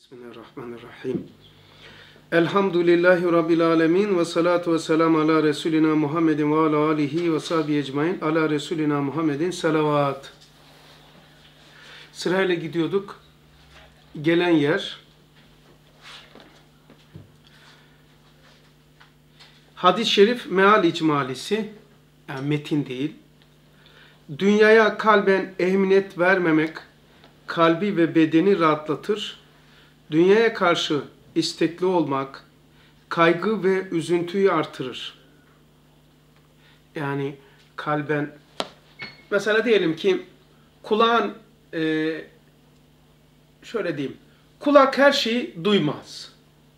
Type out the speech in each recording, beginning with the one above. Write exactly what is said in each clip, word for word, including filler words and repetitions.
Bismillahirrahmanirrahim. Elhamdülillahi Rabbil alemin ve salatu ve selamu ala Resulina Muhammedin ve ala alihi ve sahbihi ecmain. Ala Resulina Muhammedin salavat. Sırayla gidiyorduk. Gelen yer hadis-i şerif meal icmalisi, yani metin değil. Dünyaya kalben ehemmiyet vermemek kalbi ve bedeni rahatlatır. Dünyaya karşı istekli olmak kaygı ve üzüntüyü artırır. Yani kalben, mesela diyelim ki kulağın, e, şöyle diyeyim, kulak her şeyi duymaz.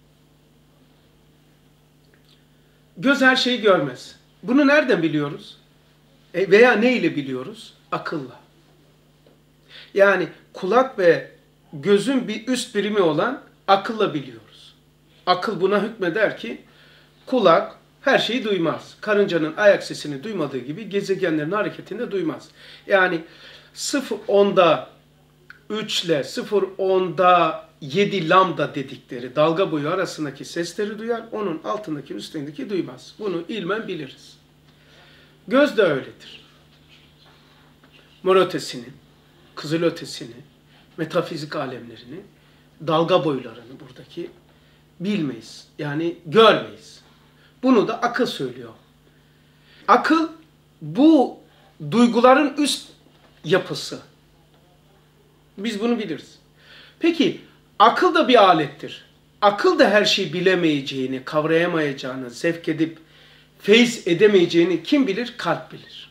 Göz her şeyi görmez. Bunu nereden biliyoruz? E, veya ne ile biliyoruz? Akılla. Yani kulak ve gözün bir üst birimi olan akılla biliyoruz. Akıl buna hükmeder ki kulak her şeyi duymaz. Karıncanın ayak sesini duymadığı gibi gezegenlerin hareketini de duymaz. Yani sıfır onda üç ile sıfır onda yedi lambda dedikleri dalga boyu arasındaki sesleri duyar. Onun altındaki üstündeki duymaz. Bunu ilmen biliriz. Göz de öyledir. Mor ötesini, kızıl ötesini, metafizik alemlerini, dalga boylarını buradaki bilmeyiz. Yani görmeyiz. Bunu da akıl söylüyor. Akıl bu duyguların üst yapısı. Biz bunu biliriz. Peki akıl da bir alettir. Akıl da her şeyi bilemeyeceğini, kavrayamayacağını, zevk edip feyz edemeyeceğini kim bilir? Kalp bilir.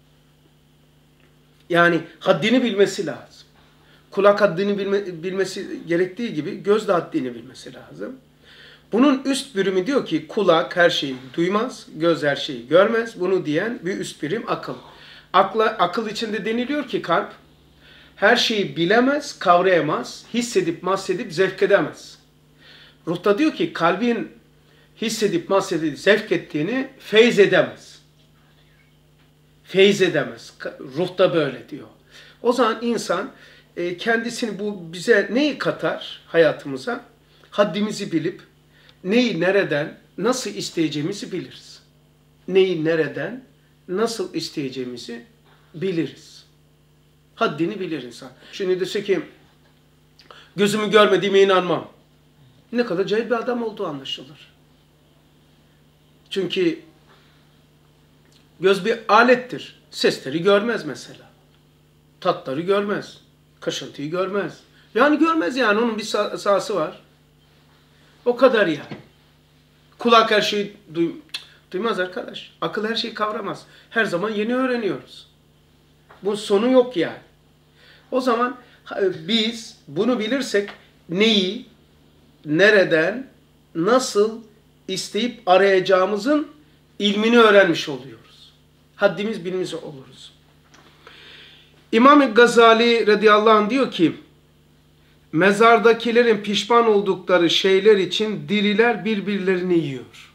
Yani haddini bilmesi lazım. Kulak haddini bilme, bilmesi gerektiği gibi göz de haddini bilmesi lazım. Bunun üst birimi diyor ki kulak her şeyi duymaz, göz her şeyi görmez. Bunu diyen bir üst birim akıl. Akla, akıl içinde deniliyor ki kalp her şeyi bilemez, kavrayamaz, hissedip, mahsedip, zevk edemez. Ruhta diyor ki kalbin hissedip, mahsedip, zevk ettiğini feyz edemez. Feyz edemez. Ruhta böyle diyor. O zaman insan kendisini, bu bize neyi katar hayatımıza? Haddimizi bilip neyi nereden nasıl isteyeceğimizi biliriz. Neyi nereden nasıl isteyeceğimizi biliriz. Haddini bilir insan. Şimdi dese ki gözümü görmediğime inanmam. Ne kadar cahil bir adam olduğu anlaşılır. Çünkü göz bir alettir. Sesleri görmez mesela. Tatları görmez. Kaşıntıyı görmez. Yani görmez yani. Onun bir sah sahası var. O kadar yani. Kulak her şeyi duy duymaz arkadaş. Akıl her şeyi kavramaz. Her zaman yeni öğreniyoruz. Bunun sonu yok yani. O zaman biz bunu bilirsek neyi, nereden, nasıl isteyip arayacağımızın ilmini öğrenmiş oluyoruz. Haddimiz bilmiş oluruz. İmam-ı Gazali radıyallahu anh diyor ki, mezardakilerin pişman oldukları şeyler için diriler birbirlerini yiyor.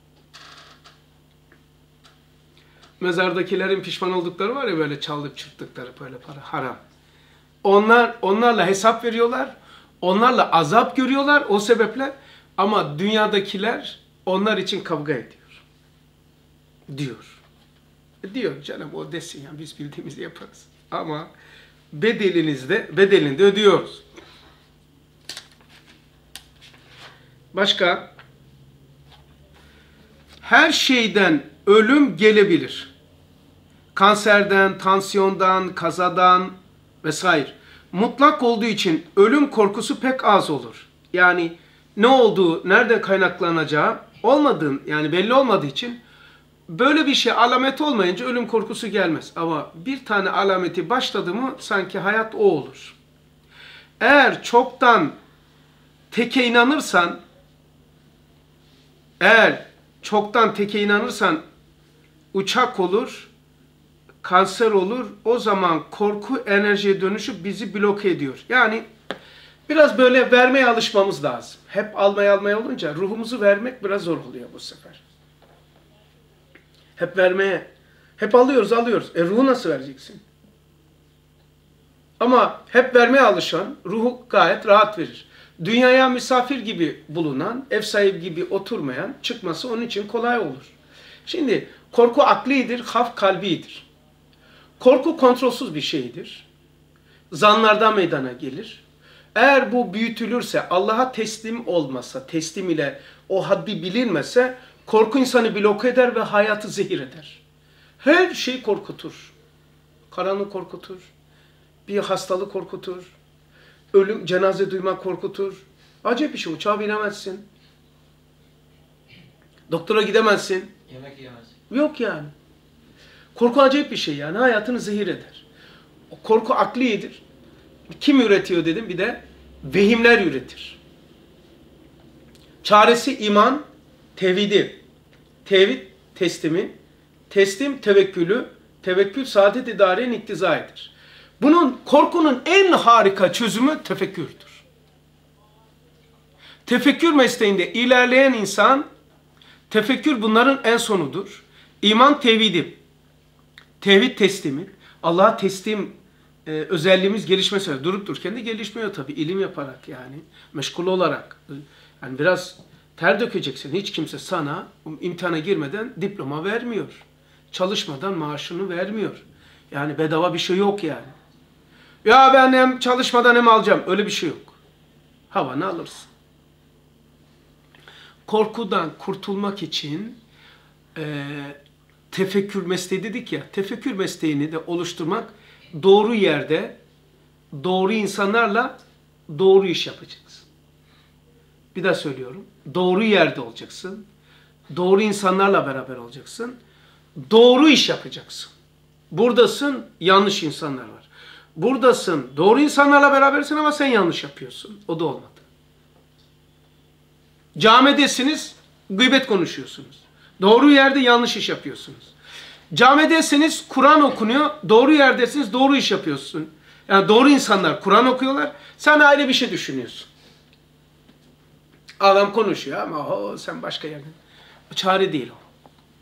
Mezardakilerin pişman oldukları var ya, böyle çaldık çırptıkları böyle para, haram. Onlar, onlarla hesap veriyorlar, onlarla azap görüyorlar o sebeple, ama dünyadakiler onlar için kavga ediyor. Diyor. E diyor canım, o desin ya, biz bildiğimizi yaparız. Ama bedelinizde, bedelinde ödüyoruz. Başka? Her şeyden ölüm gelebilir. Kanserden, tansiyondan, kazadan vesaire. Mutlak olduğu için ölüm korkusu pek az olur. Yani ne olduğu, nereden kaynaklanacağı olmadığın, yani belli olmadığı için böyle bir şey alamet olmayınca ölüm korkusu gelmez. Ama bir tane alameti başladı mı sanki hayat o olur. Eğer çoktan teke inanırsan, eğer çoktan teke inanırsan uçak olur, kanser olur. O zaman korku enerjiye dönüşüp bizi bloke ediyor. Yani biraz böyle vermeye alışmamız lazım. Hep almaya almaya olunca ruhumuzu vermek biraz zor oluyor bu sefer. Hep vermeye, hep alıyoruz alıyoruz. E ruhu nasıl vereceksin? Ama hep vermeye alışan ruhu gayet rahat verir. dünyaya misafir gibi bulunan, ev sahibi gibi oturmayan çıkması onun için kolay olur. Şimdi korku aklidir, haf kalbidir. Korku kontrolsüz bir şeydir. Zanlardan meydana gelir. Eğer bu büyütülürse, Allah'a teslim olmasa, teslim ile o haddi bilinmese, korku insanı bloke eder ve hayatı zehir eder. Her şey korkutur. Karanlık korkutur. Bir hastalık korkutur. Ölüm, cenaze duymak korkutur. Acayip bir şey. Uçağa binemezsin. Doktora gidemezsin. Yemek yiyemezsin. Yok yani. Korku acayip bir şey yani. Hayatını zehir eder. O korku aklidir. Kim üretiyor dedim? Bir de vehimler üretir. Çaresi iman, tevhidi. Tevhid teslimi. Teslim tevekkülü. Tevekkül saadet-i darenin iktizaidir. Bunun, korkunun en harika çözümü tefekkürdür. Tefekkür mesleğinde ilerleyen insan, tefekkür bunların en sonudur. İman tevhidi. Tevhid teslimi. Allah'a teslim e, özelliğimiz gelişmesi. Durup dururken de gelişmiyor tabii. İlim yaparak yani. Meşgul olarak. Yani biraz ter dökeceksin. Hiç kimse sana imtihana girmeden diploma vermiyor. Çalışmadan maaşını vermiyor. Yani bedava bir şey yok yani. Ya ben hem çalışmadan hem alacağım. Öyle bir şey yok. Havanı alırsın. Korkudan kurtulmak için e, tefekkür mesleği dedik ya. Tefekkür mesleğini de oluşturmak doğru yerde, doğru insanlarla doğru iş yapacaksın. Bir daha söylüyorum. Doğru yerde olacaksın. Doğru insanlarla beraber olacaksın. Doğru iş yapacaksın. Buradasın, yanlış insanlar var. Buradasın, doğru insanlarla berabersin ama sen yanlış yapıyorsun. O da olmadı. Camidesiniz, gıybet konuşuyorsunuz. Doğru yerde yanlış iş yapıyorsunuz. Camidesiniz, Kur'an okunuyor. Doğru yerdesiniz, doğru iş yapıyorsun. Yani doğru insanlar Kur'an okuyorlar. Sen ayrı bir şey düşünüyorsun. Adam konuşuyor ama o, sen başka yerden. Çare değil o.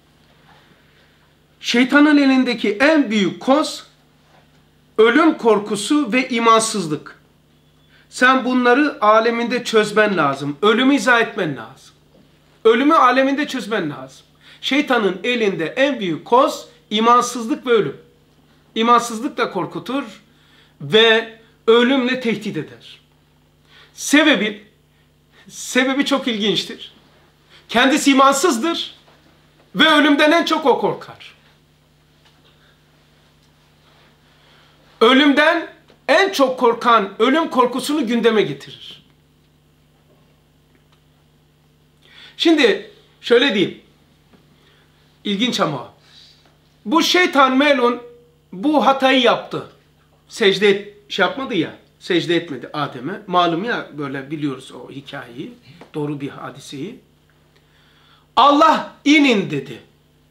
Şeytanın elindeki en büyük koz ölüm korkusu ve imansızlık. Sen bunları aleminde çözmen lazım. Ölümü izah etmen lazım. Ölümü aleminde çözmen lazım. Şeytanın elinde en büyük koz imansızlık ve ölüm. İmansızlık da korkutur ve ölümle tehdit eder. Sebebi, sebebi çok ilginçtir. Kendisi imansızdır ve ölümden en çok o korkar. Ölümden en çok korkan ölüm korkusunu gündeme getirir. Şimdi şöyle diyeyim. İlginç ama. Bu şeytan melun bu hatayı yaptı. Secde et, şey yapmadı ya. Secde etmedi Adem'e. Malum ya böyle biliyoruz o hikayeyi. Doğru bir hadiseyi. Allah inin dedi.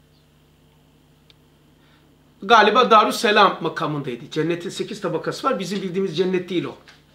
Galiba Darüsselam makamındaydı. Cennetin sekiz tabakası var. Bizim bildiğimiz cennet değil o.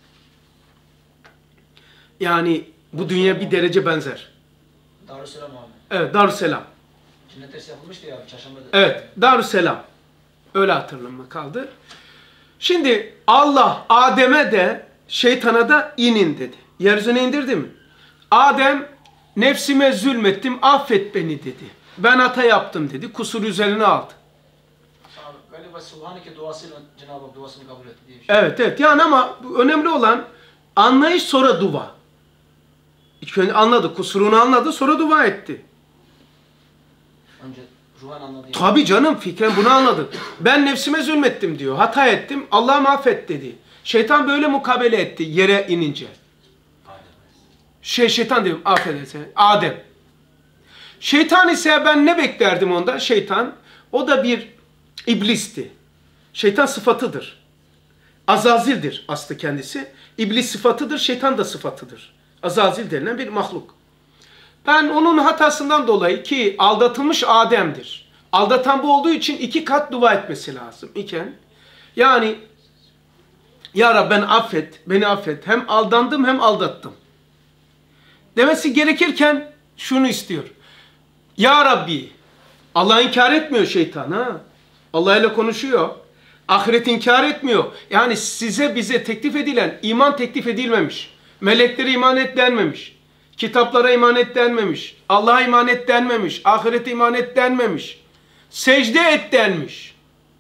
Yani bu dünya bir derece benzer. Darüsselam abi. Evet, Darüsselam. Cennet tersi yapılmıştı ya çarşambada. Evet, Darüsselam. Öyle hatırlamama kaldı. Şimdi Allah Adem'e de şeytana da inin dedi. Yeryüzüne indirdi mi? Adem nefsime zulmettim, affet beni dedi. Ben hata yaptım dedi. Kusur üzerine aldı. Galiba Subhaneke duasıyla Cenab-ı Hak duasını kabul etti diye bir şey. Evet evet yani ama önemli olan anlayış sonra dua. İlk önce anladı, kusurunu anladı, sonra dua etti. Önce ruhan anladı. Tabii canım, fikren bunu anladı. Ben nefsime zulmettim diyor, hata ettim, Allah'ım affet dedi. Şeytan böyle mukabele etti yere inince. Şey şeytan diyorum, affedersin, Adem. Şeytan ise ben ne beklerdim ondan? Şeytan, o da bir İblisti. Şeytan sıfatıdır. Azazildir aslı kendisi. İblis sıfatıdır, şeytan da sıfatıdır. Azazil denilen bir mahluk. Ben onun hatasından dolayı ki aldatılmış Adem'dir. Aldatan bu olduğu için iki kat dua etmesi lazım iken. Yani Ya Rabbi ben affet, beni affet. Hem aldandım hem aldattım. Demesi gerekirken şunu istiyor. Ya Rabbi, Allah inkar etmiyor şeytan ha. Allah ile konuşuyor. Ahiret inkar etmiyor. Yani size bize teklif edilen iman teklif edilmemiş. Meleklere iman et denmemiş. Kitaplara iman et denmemiş. Allah'a iman et denmemiş. Ahirete iman et denmemiş. Secde et denmiş.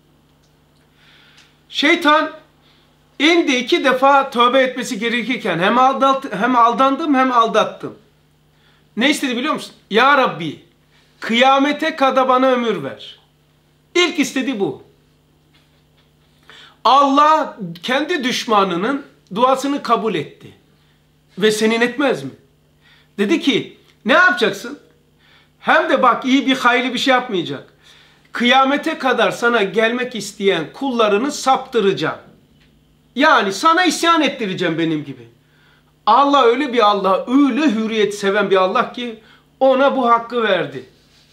Şeytan indi iki defa tövbe etmesi gerekirken hem, aldat, hem aldandım hem aldattım. Ne istedi biliyor musun? Ya Rabbi, kıyamete kadar bana ömür ver. İlk istediği bu. Allah kendi düşmanının duasını kabul etti. Ve senin etmez mi? Dedi ki, ne yapacaksın? Hem de bak iyi bir hayırlı bir şey yapmayacak. Kıyamete kadar sana gelmek isteyen kullarını saptıracağım. Yani sana isyan ettireceğim benim gibi. Allah öyle bir Allah, öyle hürriyet seven bir Allah ki ona bu hakkı verdi.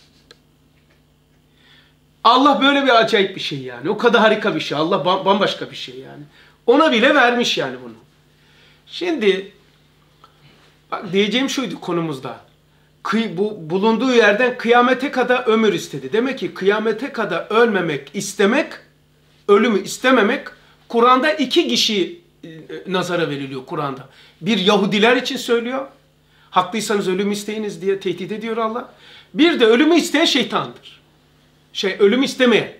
Allah böyle bir acayip bir şey yani. O kadar harika bir şey. Allah bambaşka bir şey yani. Ona bile vermiş yani bunu. Şimdi bak diyeceğim şuydu konumuzda. Kıy, bu bulunduğu yerden kıyamete kadar ömür istedi. Demek ki kıyamete kadar ölmemek istemek, ölümü istememek Kur'an'da iki kişi nazara veriliyor Kur'an'da. Bir Yahudiler için söylüyor. Haklıysanız ölümü isteyiniz diye tehdit ediyor Allah. Bir de ölümü isteyen şeytandır. Şey ölümü istemeyen.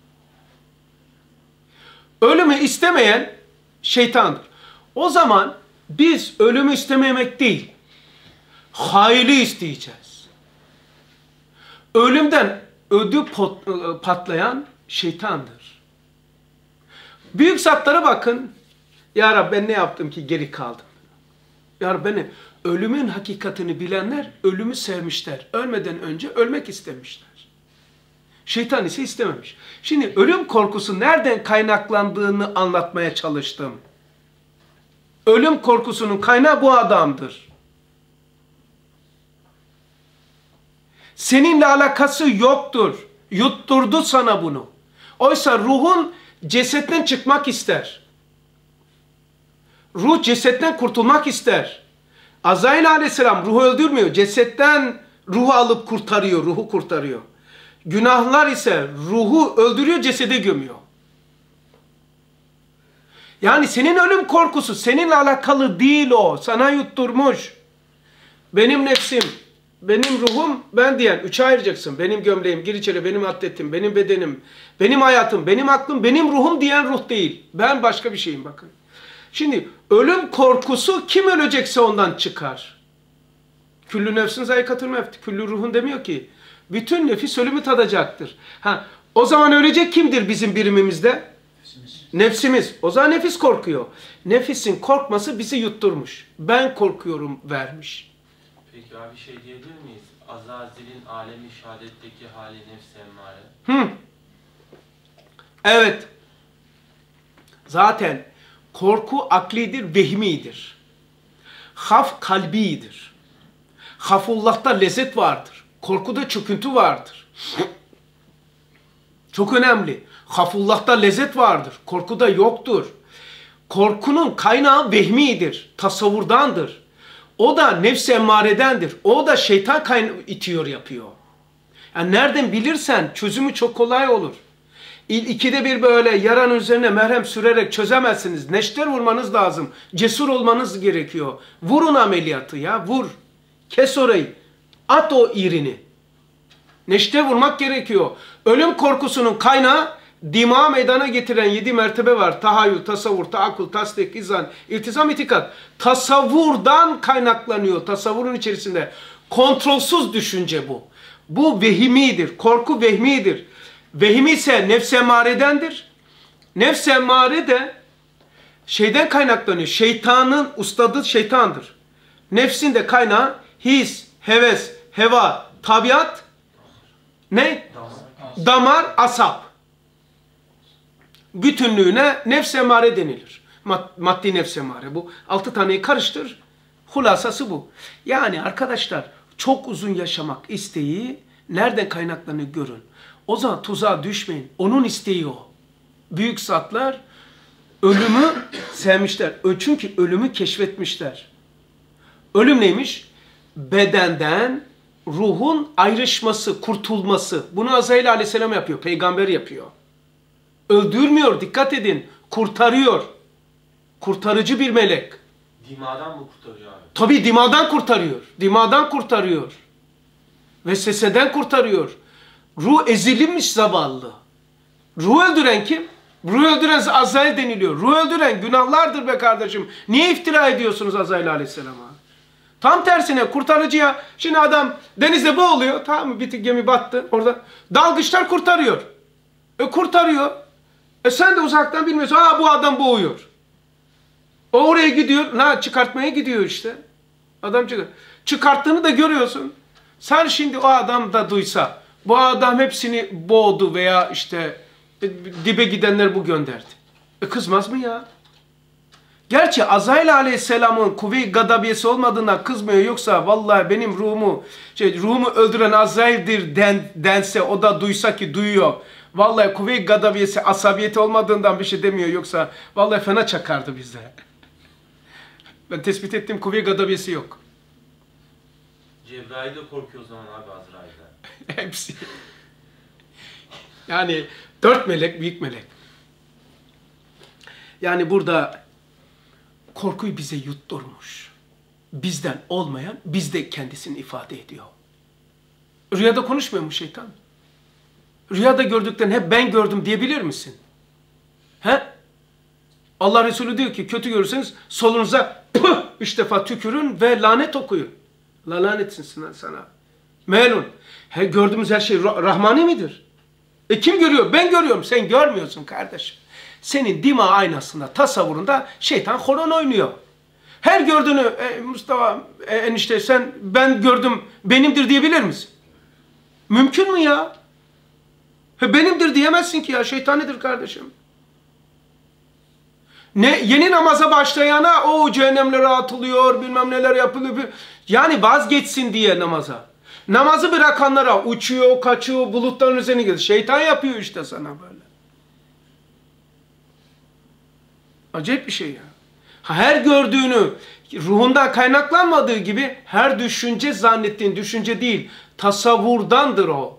Ölümü istemeyen şeytandır. O zaman biz ölümü istememek değil, hayırlı isteyeceğiz. Ölümden ödü patlayan şeytandır. Büyük zatlara bakın. Ya Rabbi ben ne yaptım ki geri kaldım? Ya Rabbi beni, ölümün hakikatini bilenler ölümü sevmişler. Ölmeden önce ölmek istemişler. Şeytan ise istememiş. Şimdi ölüm korkusu nereden kaynaklandığını anlatmaya çalıştım. Ölüm korkusunun kaynağı bu adamdır. Seninle alakası yoktur. Yutturdu sana bunu. Oysa ruhun cesetten çıkmak ister. Ruh cesetten kurtulmak ister. Azrail aleyhisselam ruhu öldürmüyor. Cesetten ruhu alıp kurtarıyor. Ruhu kurtarıyor. Günahlar ise ruhu öldürüyor, cesede gömüyor. Yani senin ölüm korkusu seninle alakalı değil o. Sana yutturmuş. Benim nefsim, benim ruhum, ben diyen üçe ayıracaksın. Benim gömleğim, gir içeri, benim atletim, benim bedenim, benim hayatım, benim aklım, benim ruhum diyen ruh değil. Ben başka bir şeyim bakın. Şimdi ölüm korkusu kim ölecekse ondan çıkar. Küllü nefsin zayikatül mevt. Küllü ruhun demiyor ki. Bütün nefis ölümü tadacaktır. Ha, o zaman ölecek kimdir bizim birimimizde? Nefsimiz. Nefsimiz. O zaman nefis korkuyor. Nefisin korkması bizi yutturmuş. Ben korkuyorum vermiş. Peki abi şey diyebilir miyiz? Azazil'in alemi şehadetteki hali nefs emmare. Hı. Evet. Zaten korku aklidir, vehmidir. Haf kalbidir. Hafullah'ta lezzet vardır. Korkuda çöküntü vardır. Çok önemli. Hafullah'ta lezzet vardır. Korkuda yoktur. Korkunun kaynağı vehmidir. Tasavvurdandır. O da nefs-i emmaredendir. O da şeytan kaynağı itiyor yapıyor. Yani nereden bilirsen çözümü çok kolay olur. İkide bir böyle yaranın üzerine merhem sürerek çözemezsiniz. Neşter vurmanız lazım. Cesur olmanız gerekiyor. Vurun ameliyatı ya. Vur. Kes orayı. At o iğrini. Neşter vurmak gerekiyor. Ölüm korkusunun kaynağı dima meydana getiren yedi mertebe var. Tahayyül, tasavvur, taakkul, tasdik, izan, iltizam, itikat. Tasavvurdan kaynaklanıyor. Tasavvurun içerisinde. Kontrolsüz düşünce bu. Bu vehimidir. Korku vehmidir. Vehimi ise nefs-i emmaredendir. Nefs-i emmare de şeyden kaynaklanıyor. Şeytanın ustadı şeytandır. Nefsin de kaynağı his, heves, heva, tabiat, ne? Damar, Damar asap. Bütünlüğüne nefs-i emmare denilir. Mad maddi nefs-i emmare bu. Altı taneyi karıştır. Hulasası bu. Yani arkadaşlar çok uzun yaşamak isteği nereden kaynaklanıyor görün. O zaman tuzağa düşmeyin. Onun isteği o. Büyük zatlar ölümü sevmişler. Çünkü ölümü keşfetmişler. Ölüm neymiş? Bedenden ruhun ayrışması, kurtulması. Bunu Azrail aleyhisselam yapıyor. Peygamber yapıyor. Öldürmüyor. Dikkat edin. Kurtarıyor. Kurtarıcı bir melek. Dimadan mı kurtarıyor abi? Tabii dimadan kurtarıyor. Dimadan kurtarıyor. Vesveseden kurtarıyor. Ruh ezilinmiş zavallı. Ruh öldüren kim? Ruh öldüren Azrail deniliyor. Ruh öldüren günahlardır be kardeşim. Niye iftira ediyorsunuz Azrail aleyhisselama? Tam tersine kurtarıcıya, şimdi adam denizde boğuluyor. Tamam mı? Bir gemi battı. Orada dalgıçlar kurtarıyor. E kurtarıyor. E sen de uzaktan bilmiyorsun. Aa bu adam boğuyor. O oraya gidiyor. Ne çıkartmaya gidiyor işte. Adam çıkar. Çıkarttığını da görüyorsun. Sen şimdi o adam da duysa, bu adam hepsini boğdu veya işte e, dibe gidenler bu gönderdi. E kızmaz mı ya? Gerçi Azrail aleyhisselamın kuvve-i gadabiyesi olmadığından kızmıyor, yoksa vallahi benim ruhumu şey, ruhumu öldüren Azrail'dir den, dense, o da duysa ki duyuyor. Vallahi kuvve-i gadabiyesi, asabiyeti olmadığından bir şey demiyor, yoksa vallahi fena çakardı bizde. Ben tespit ettim, kuvve-i gadabiyesi yok. Cebrail de korkuyor o zaman abi Azrail'den. Hepsi. Yani dört melek, büyük melek. Yani burada korkuyu bize yutturmuş. Bizden olmayan bizde kendisini ifade ediyor. Rüyada konuşmuyor mu şeytan? Rüyada gördüklerini hep ben gördüm diyebilir misin? He? Allah Resulü diyor ki kötü görürseniz solunuza pıh üç defa tükürün ve lanet okuyun. La lanetsin sana. Melun. He, gördüğümüz her şey rahmani midir? E kim görüyor? Ben görüyorum. Sen görmüyorsun kardeşim. Senin dima aynasında, tasavvurunda şeytan horon oynuyor. Her gördüğünü e, Mustafa e, enişte sen ben gördüm benimdir diyebilir misin? Mümkün mü ya? He, benimdir diyemezsin ki ya, şeytanidir kardeşim. Ne yeni namaza başlayana o cehennemlere atılıyor, bilmem neler yapılıyor. Yani vazgeçsin diye namaza. Namazı bırakanlara uçuyor, kaçıyor, bulutların üzerine gidiyor. Şeytan yapıyor işte sana böyle. Acayip bir şey ya. Her gördüğünü ruhundan kaynaklanmadığı gibi her düşünce zannettiğin düşünce değil, tasavvurdandır o.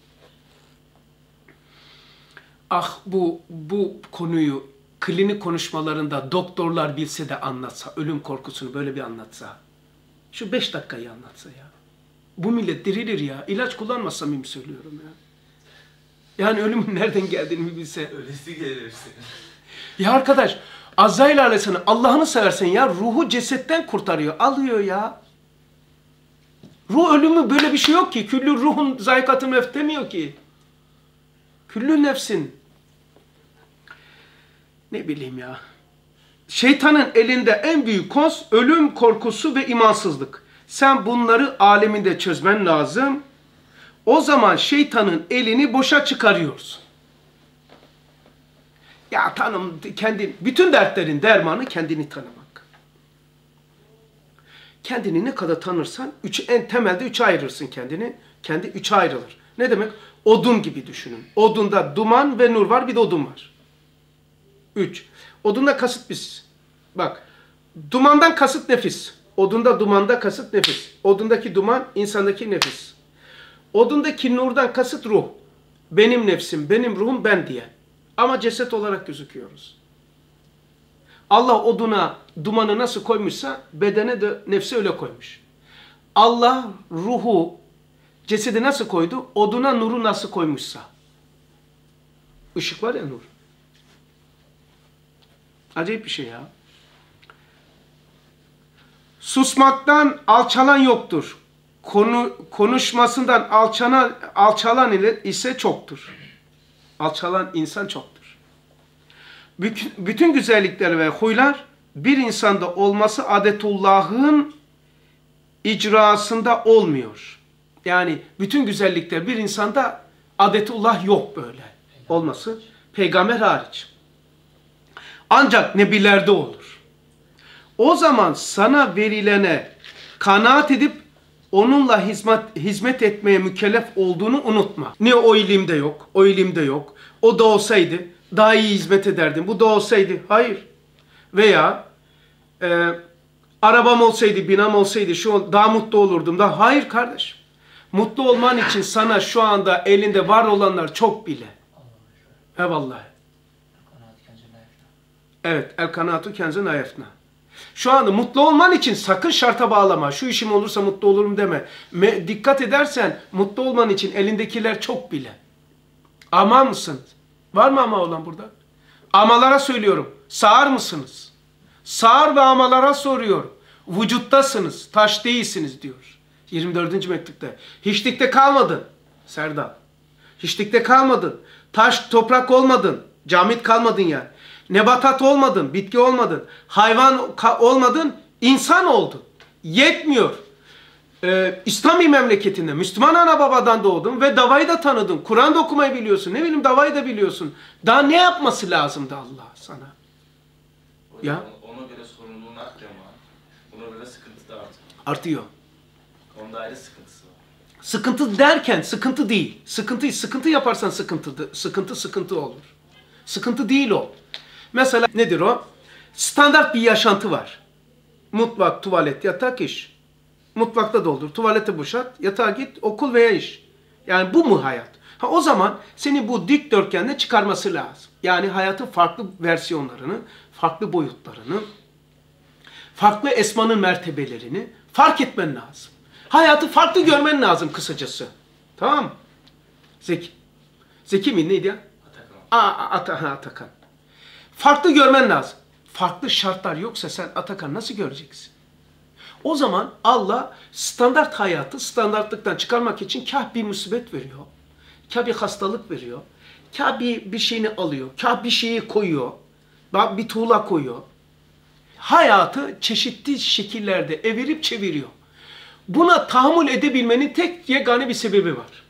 Ah bu bu konuyu klinik konuşmalarında doktorlar bilse de anlatsa, ölüm korkusunu böyle bir anlatsa. Şu beş dakikayı anlatsa ya. Bu millet dirilir ya. İlaç kullanmasa mıyım söylüyorum ya. Yani ölümün nereden geldiğini bilse. Öylesi gelirsin. Ya arkadaş, Azrail aleyhisselam Allah'ını seversen ya, ruhu cesetten kurtarıyor. Alıyor ya. Ruh ölümü böyle bir şey yok ki. Küllü ruhun zayikatın mevt demiyor ki. Küllü nefsin. Ne bileyim ya. Şeytanın elinde en büyük koz ölüm korkusu ve imansızlık. Sen bunları aleminde çözmen lazım. O zaman şeytanın elini boşa çıkarıyorsun. Ya tanım kendi bütün dertlerin dermanı kendini tanımak. Kendini ne kadar tanırsan üç, en temelde üçe ayırırsın kendini. Kendi üçe ayrılır. Ne demek? Odun gibi düşünün. Odunda duman ve nur var, bir de odun var. Üç. Odunda kasıt biz. Bak. Dumandan kasıt nefis. Odunda dumanda kasıt nefis. Odundaki duman insandaki nefis. Odundaki nurdan kasıt ruh. Benim nefsim, benim ruhum, ben diye. Ama ceset olarak gözüküyoruz. Allah oduna dumanı nasıl koymuşsa bedene de nefsi öyle koymuş. Allah ruhu cesedi nasıl koydu? Oduna nuru nasıl koymuşsa. Işık var ya, nur. Acayip bir şey ya. Susmaktan alçalan yoktur. Konu, konuşmasından alçalan, alçalan ile ise çoktur. Alçalan insan çoktur. Bütün, bütün güzellikler ve huylar bir insanda olması adetullah'ın icrasında olmuyor. Yani bütün güzellikler bir insanda adetullah yok böyle olması. Peygamber hariç. Ancak nebilerde olur. O zaman sana verilene kanaat edip onunla hizmet, hizmet etmeye mükellef olduğunu unutma. Ne o ilimde yok, o ilimde yok. O da olsaydı daha iyi hizmet ederdim. Bu da olsaydı, hayır. Veya e, arabam olsaydı, binam olsaydı şu daha mutlu olurdum da. Hayır kardeş. Mutlu olman için sana şu anda elinde var olanlar çok bile. Eyvallah. Evet. El kanatu kenzun ayefna. Şu anda mutlu olman için sakın şarta bağlama. Şu işim olursa mutlu olurum deme. Me dikkat edersen mutlu olman için elindekiler çok bile. Ama mısınız? Var mı ama olan burada? Amalara söylüyorum. Sağır mısınız? Sağır ve amalara soruyor. Vücuttasınız. Taş değilsiniz diyor. yirmi dördüncü mektupta. Hiçlikte kalmadın. Serdar. Hiçlikte kalmadın. Taş, toprak olmadın. Camit kalmadın yani. Nebatat olmadın. Bitki olmadın. Hayvan olmadın. İnsan oldun. Yetmiyor. Ee, İslami memleketinde Müslüman ana babadan doğdun ve davayı da tanıdın. Kur'an da okumayı biliyorsun. Ne bileyim davayı da biliyorsun. Daha ne yapması lazımdı Allah sana? Hocam, Ya? ona göre sorumluluğun artıyor ama ona göre sıkıntı da artıyor. Artıyor. Onda ayrı sıkıntısı var. Sıkıntı derken sıkıntı değil. Sıkıntı, sıkıntı yaparsan sıkıntı, sıkıntı sıkıntı olur. Sıkıntı değil o. Mesela nedir o? Standart bir yaşantı var. Mutfak, tuvalet, yatak, iş. Mutfakta doldur, tuvalete boşalt, yatağa git, okul veya iş. Yani bu mu hayat? Ha, o zaman seni bu dikdörtgende çıkarması lazım. Yani hayatın farklı versiyonlarını, farklı boyutlarını, farklı esmanın mertebelerini fark etmen lazım. Hayatı farklı görmen lazım kısacası. Tamam mı? Zeki. Zeki mi neydi ya? Atakan. Aa, Ata, ha, Atakan. Farklı görmen lazım. Farklı şartlar yoksa sen Atakan nasıl göreceksin? O zaman Allah standart hayatı standartlıktan çıkarmak için kah bir musibet veriyor, kah bir hastalık veriyor, kah bir, bir şeyini alıyor, kah bir şeyi koyuyor, bir tuğla koyuyor. Hayatı çeşitli şekillerde evirip çeviriyor. Buna tahammül edebilmenin tek yegane bir sebebi var.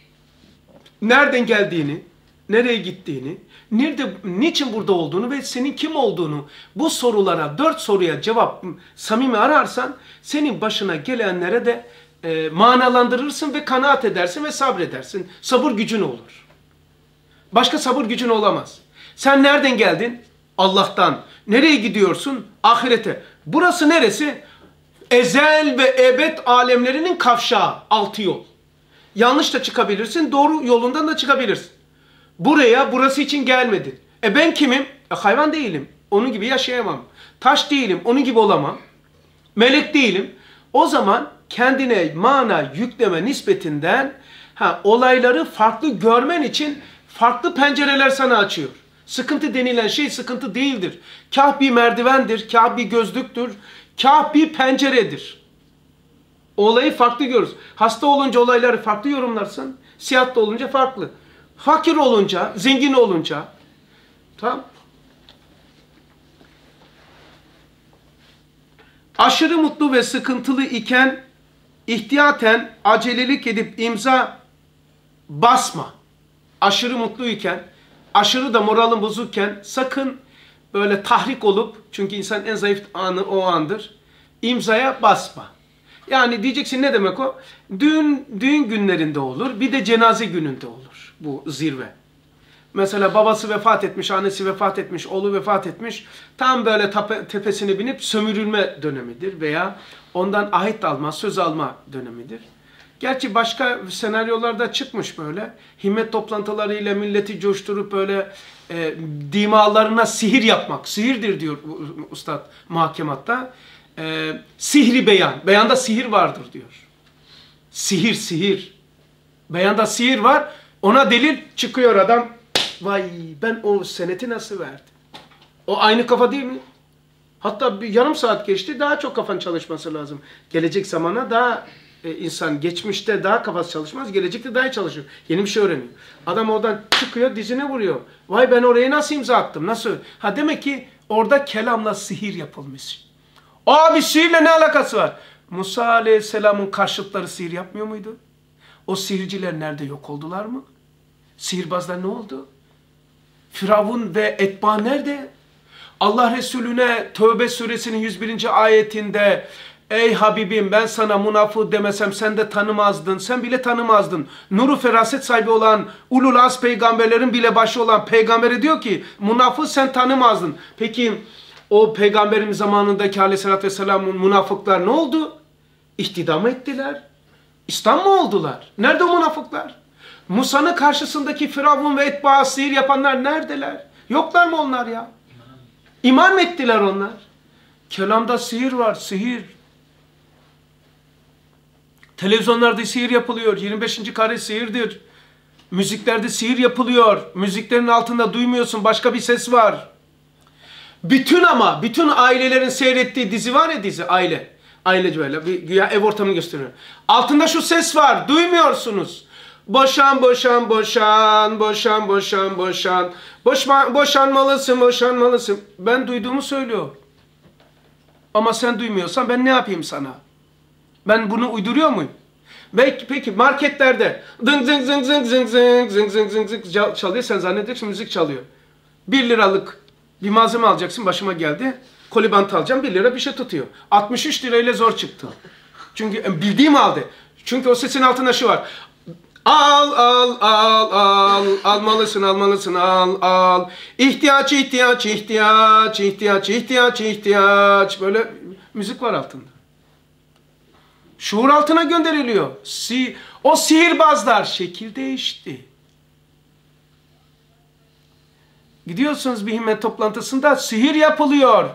Nereden geldiğini, nereye gittiğini, nerede, niçin burada olduğunu ve senin kim olduğunu bu sorulara, dört soruya cevap samimi ararsan senin başına gelenlere de e, manalandırırsın ve kanaat edersin ve sabredersin. Sabır gücün olur. Başka sabır gücün olamaz. Sen nereden geldin? Allah'tan. Nereye gidiyorsun? Ahirete. Burası neresi? Ezel ve ebed alemlerinin kavşağı, altı yol. Yanlış da çıkabilirsin, doğru yolundan da çıkabilirsin. Buraya, burası için gelmedin. E ben kimim? E hayvan değilim. Onun gibi yaşayamam. Taş değilim. Onun gibi olamam. Melek değilim. O zaman kendine mana yükleme nispetinden ha, olayları farklı görmen için farklı pencereler sana açıyor. Sıkıntı denilen şey sıkıntı değildir. Kah bir merdivendir, kah bir gözlüktür, kah bir penceredir. Olayı farklı görürüz. Hasta olunca olayları farklı yorumlarsın. Siyatta olunca farklı. Fakir olunca, zengin olunca. Tamam. Aşırı mutlu ve sıkıntılı iken ihtiyaten acelelik edip imza basma. Aşırı mutluyken, aşırı da moralin bozukken sakın böyle tahrik olup, çünkü insan en zayıf anı o andır, imzaya basma. Yani diyeceksin ne demek o? Düğün, düğün günlerinde olur, bir de cenaze gününde olur bu zirve. Mesela babası vefat etmiş, annesi vefat etmiş, oğlu vefat etmiş. Tam böyle tepe, tepesine binip sömürülme dönemidir veya ondan ahit alma, söz alma dönemidir. Gerçi başka senaryolarda çıkmış böyle. Himmet toplantılarıyla milleti coşturup böyle e, dimalarına sihir yapmak. Sihirdir diyor Ustad muhakematta. E, sihri beyan. Beyanda sihir vardır diyor. Sihir, sihir. Beyanda sihir var. Ona delil çıkıyor adam. Vay ben o seneti nasıl verdim? O aynı kafa değil mi? Hatta bir yarım saat geçti, daha çok kafan çalışması lazım. Gelecek zamana daha e, insan geçmişte daha kafası çalışmaz, gelecekte daha iyi çalışıyor. Yeni bir şey öğreniyor. Adam oradan çıkıyor, dizine vuruyor. Vay ben oraya nasıl imza attım, nasıl? Ha demek ki orada kelamla sihir yapılmış. Abi sihirle ne alakası var? Musa Aleyhisselam'ın karşıtları sihir yapmıyor muydu? O sihirciler nerede, yok oldular mı? Sihirbazlar ne oldu? Firavun ve etba nerede? Allah Resulüne Tövbe suresinin yüz birinci ayetinde ey Habibim ben sana münafık demesem sen de tanımazdın. Sen bile tanımazdın. Nuru feraset sahibi olan ulul az peygamberlerin bile başı olan peygambere diyor ki münafık sen tanımazdın. Peki o peygamberin zamanındaki aleyhissalatü vesselamın münafıklar ne oldu? İhtida mı ettiler? İslam mı oldular? Nerede o münafıklar? Musa'nın karşısındaki Firavun ve etba sihir yapanlar neredeler? Yoklar mı onlar ya? İman mı ettiler onlar? Kelamda sihir var, sihir. Televizyonlarda sihir yapılıyor. yirmi beşinci kare sihirdir. Müziklerde sihir yapılıyor. Müziklerin altında duymuyorsun, başka bir ses var. Bütün ama, bütün ailelerin seyrettiği dizi var ya, dizi, aile. Ailece böyle, bir güya ev ortamını gösteriyor. Altında şu ses var, duymuyorsunuz. Boşan, boşan, boşan, boşan, boşan, boşan. Boşma, boşanmalısın, boşanmalısın. Ben duyduğumu söylüyor. Ama sen duymuyorsan ben ne yapayım sana? Ben bunu uyduruyor muyum? Peki, peki marketlerde zıng zıng zıng zıng zıng zıng zıng zıng zıng zıng çalıyor. Sen zannediyorsun müzik çalıyor. Bir liralık bir malzeme alacaksın, başıma geldi. Kolibant alacağım, bir lira bir şey tutuyor. altmış üç lirayla zor çıktı. Çünkü bildiğim halde. Çünkü o sesin altında şu var. Al, al, al, al, almalısın, almalısın, al, al. İhtiyaç, ihtiyaç, ihtiyaç, ihtiyaç, ihtiyaç, ihtiyaç. Böyle müzik var altında. Şuur altına gönderiliyor. Si o sihirbazlar şekil değişti. Gidiyorsunuz bir himmet toplantısında sihir yapılıyor.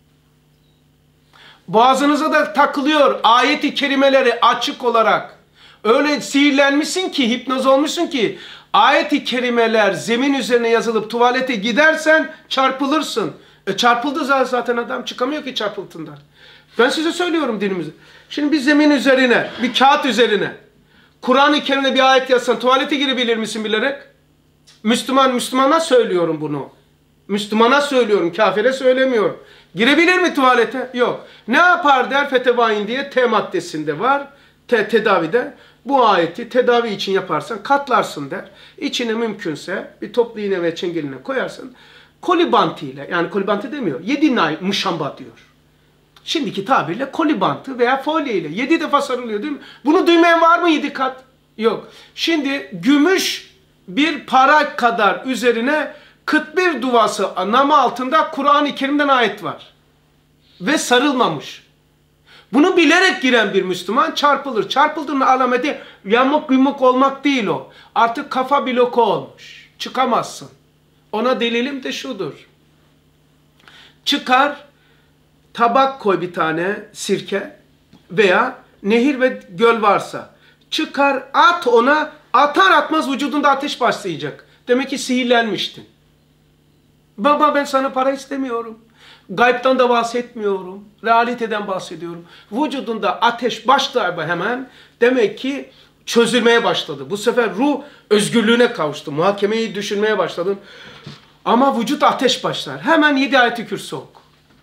Boğazınıza da takılıyor ayet-i kerimeleri açık olarak. Öyle sihirlenmişsin ki, hipnoz olmuşsun ki ayet-i kerimeler zemin üzerine yazılıp tuvalete gidersen çarpılırsın. E çarpıldı zaten, adam çıkamıyor ki çarpıntından. Ben size söylüyorum dinimizi. Şimdi bir zemin üzerine, bir kağıt üzerine Kur'an-ı Kerim'de bir ayet yazsan tuvalete girebilir misin bilerek? Müslüman, Müslümana söylüyorum bunu. Müslümana söylüyorum, kafire söylemiyorum. Girebilir mi tuvalete? Yok. Ne yapar der Fetevain diye T maddesinde var. Te tedavide. Bu ayeti tedavi için yaparsan katlarsın der. İçine mümkünse bir toplu iğne ve çengeline koyarsın. Kolibantıyla, yani kolibantı demiyor, yedi nay muşamba diyor. Şimdiki tabirle kolibantı veya folye ile yedi defa sarılıyor değil mi? Bunu duymayan var mı yedi kat? Yok. Şimdi gümüş bir para kadar üzerine kırk bir duası namı altında Kur'an-ı Kerim'den ayet var. Ve sarılmamış. Bunu bilerek giren bir Müslüman çarpılır. Çarpıldığının alameti yamuk yumuk olmak değil o. Artık kafa bloku olmuş. Çıkamazsın. Ona delilim de şudur. Çıkar, tabak koy bir tane sirke veya nehir ve göl varsa. Çıkar, at ona, atar atmaz vücudunda ateş başlayacak. Demek ki sihirlenmiştin. Baba ben sana para istemiyorum. Gaybtan da bahsetmiyorum. Realiteden bahsediyorum. Vücudunda ateş başlar hemen. Demek ki çözülmeye başladı. Bu sefer ruh özgürlüğüne kavuştu. Muhakemeyi düşünmeye başladın. Ama vücut ateş başlar. Hemen yedi ayet-i kürsü oku.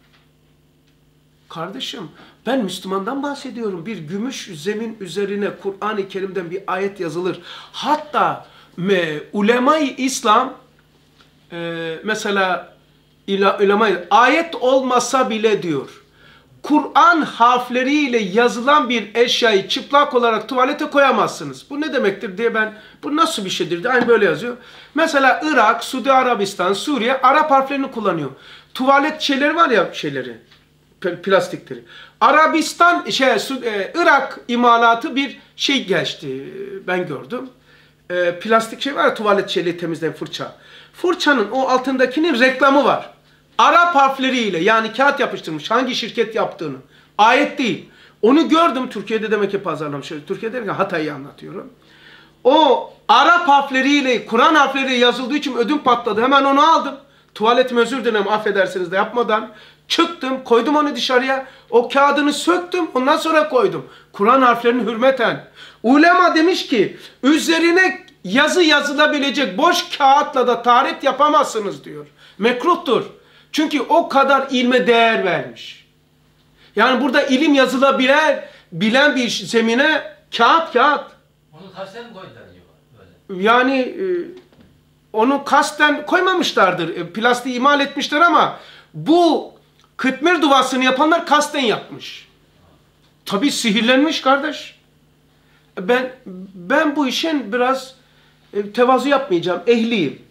Kardeşim ben Müslümandan bahsediyorum. Bir gümüş zemin üzerine Kur'an-ı Kerim'den bir ayet yazılır. Hatta ulema-i İslam e, mesela ulema-i ayet olmasa bile diyor. Kur'an harfleriyle yazılan bir eşyayı çıplak olarak tuvalete koyamazsınız. Bu ne demektir diye ben, bu nasıl bir şeydir diye aynı böyle yazıyor. Mesela Irak, Suudi Arabistan, Suriye Arap harflerini kullanıyor. Tuvalet şeyleri var ya şeyleri, plastikleri. Arabistan, şey, Irak imalatı bir şey geçti, ben gördüm. E, plastik şey var ya, tuvalet şeyleri temizleyen fırça. Fırçanın o altındakinin reklamı var. Arap harfleriyle, yani kağıt yapıştırmış, hangi şirket yaptığını. Ayet değil. Onu gördüm, Türkiye'de demek ki pazarlamış. Türkiye'de derken Hatay'ı anlatıyorum. O Arap harfleriyle, Kur'an harfleriyle yazıldığı için ödüm patladı. Hemen onu aldım. Tuvaletime özür dilerim affedersiniz de yapmadan. Çıktım, koydum onu dışarıya. O kağıdını söktüm, ondan sonra koydum. Kur'an harflerini hürmeten. Ulema demiş ki, üzerine yazı yazılabilecek boş kağıtla da taharet yapamazsınız diyor. Mekruhtur. Çünkü o kadar ilme değer vermiş. Yani burada ilim yazılabilen bilen bir zemine kağıt kağıt. Onu kasten mi koydular acaba? Böyle. Yani e, onu kasten koymamışlardır. E, plastiği imal etmişler ama bu kıtmir duasını yapanlar kasten yapmış. Tabii sihirlenmiş kardeş. Ben ben bu işin biraz e, tevazu yapmayacağım. Ehliyim.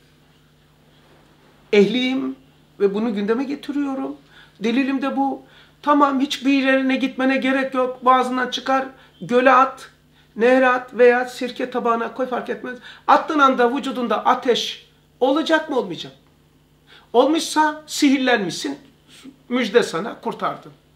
Ehliyim. Ve bunu gündeme getiriyorum. Delilim de bu. Tamam, hiçbir yerine gitmene gerek yok. Boğazından çıkar, göle at, nehre at veya sirke tabağına koy, fark etmez. Attığın anda vücudunda ateş olacak mı olmayacak? Olmuşsa sihirlenmişsin. Müjde sana, kurtardın.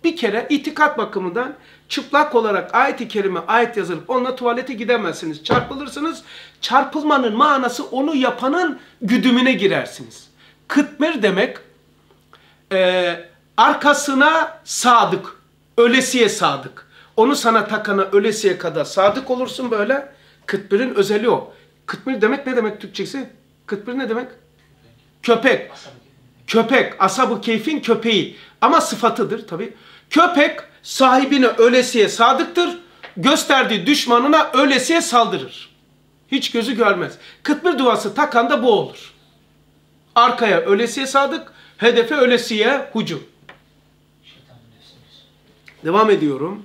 Bir kere itikat bakımından çıplak olarak ayet-i kerime ayet yazılıp onunla tuvalete gidemezsiniz. Çarpılırsınız. Çarpılmanın manası onu yapanın güdümüne girersiniz. Kıtmir demek e, arkasına sadık, ölesiye sadık. Onu sana takana ölesiye kadar sadık olursun böyle. Kıtmir'in özelliği o. Kıtmir demek ne demek Türkçesi? Kıtmir ne demek? Köpek. Köpek. Ashab-ı keyfin köpeği. Ama sıfatıdır tabi. Köpek sahibine ölesiye sadıktır. Gösterdiği düşmanına ölesiye saldırır. Hiç gözü görmez. Kıtmir duası takan da bu olur. Arkaya ölesiye sadık, hedefe ölesiye hücum. Devam ediyorum.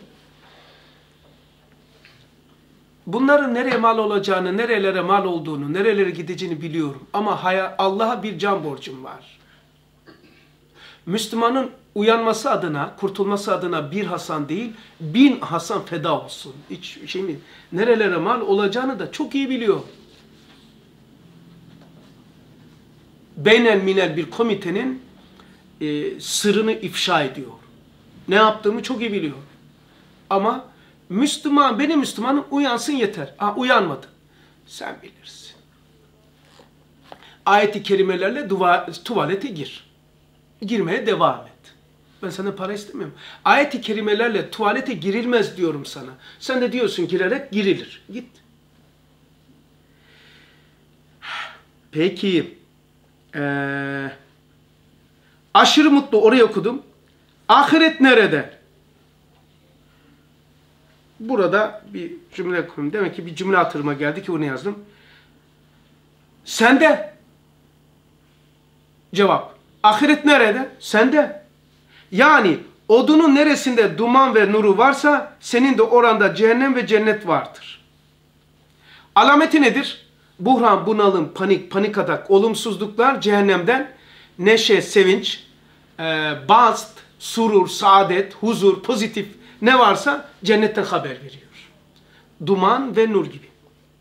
Bunların nereye mal olacağını, nerelere mal olduğunu, nerelere gideceğini biliyorum. Ama Allah'a bir can borcum var. Müslümanın uyanması adına, kurtulması adına bir Hasan değil, bin Hasan feda olsun. Hiç şey mi? Nerelere mal olacağını da çok iyi biliyor. Beynel minel bir komitenin e, sırrını ifşa ediyor. Ne yaptığımı çok iyi biliyor. Ama Müslüman, benim Müslümanım uyansın yeter. Ha, uyanmadı. Sen bilirsin. Ayet-i kerimelerle dua, tuvalete gir. Girmeye devam et. Ben sana para istemiyorum. Ayet-i kerimelerle tuvalete girilmez diyorum sana. Sen de diyorsun girerek girilir. Git. Peki. Ee, aşırı mutlu oraya okudum. Ahiret nerede? Burada bir cümle kurayım. Demek ki bir cümle hatırıma geldi ki onu yazdım. Sende. Cevap. Ahiret nerede? Sende. Yani odunun neresinde duman ve nuru varsa senin de oranda cehennem ve cennet vardır. Alameti nedir? Buhran, bunalım, panik, panik atak, olumsuzluklar cehennemden, neşe, sevinç, e, bast, surur, saadet, huzur, pozitif ne varsa cennetten haber veriyor. Duman ve nur gibi.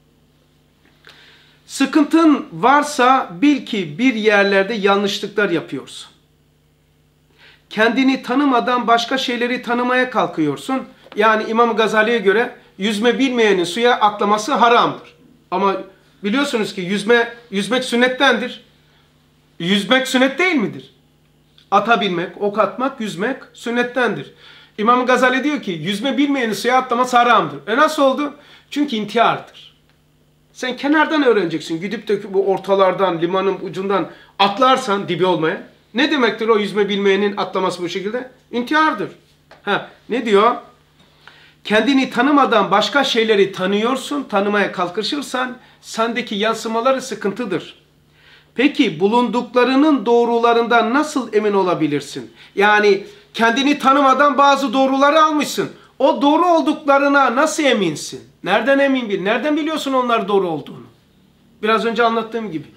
Sıkıntın varsa bil ki bir yerlerde yanlışlıklar yapıyorsun. Kendini tanımadan başka şeyleri tanımaya kalkıyorsun. Yani İmam Gazali'ye göre yüzme bilmeyenin suya atlaması haramdır. Ama biliyorsunuz ki yüzme yüzmek sünnettendir. Yüzmek sünnet değil midir? Ata binmek, ok atmak, yüzmek sünnettendir. İmam Gazali diyor ki yüzme bilmeyenin suya atlaması haramdır. E nasıl oldu? Çünkü intihardır. Sen kenardan öğreneceksin. Gidip de bu ortalardan, limanın ucundan atlarsan dibi olmaya. Ne demektir o yüzme bilmeyenin atlaması bu şekilde? İntihardır. Ha, ne diyor? Kendini tanımadan başka şeyleri tanıyorsun, tanımaya kalkışırsan sendeki yansımaları sıkıntıdır. Peki bulunduklarının doğrularından nasıl emin olabilirsin? Yani kendini tanımadan bazı doğruları almışsın. O doğru olduklarına nasıl eminsin? Nereden emin bil? Nereden biliyorsun onlar doğru olduğunu? Biraz önce anlattığım gibi.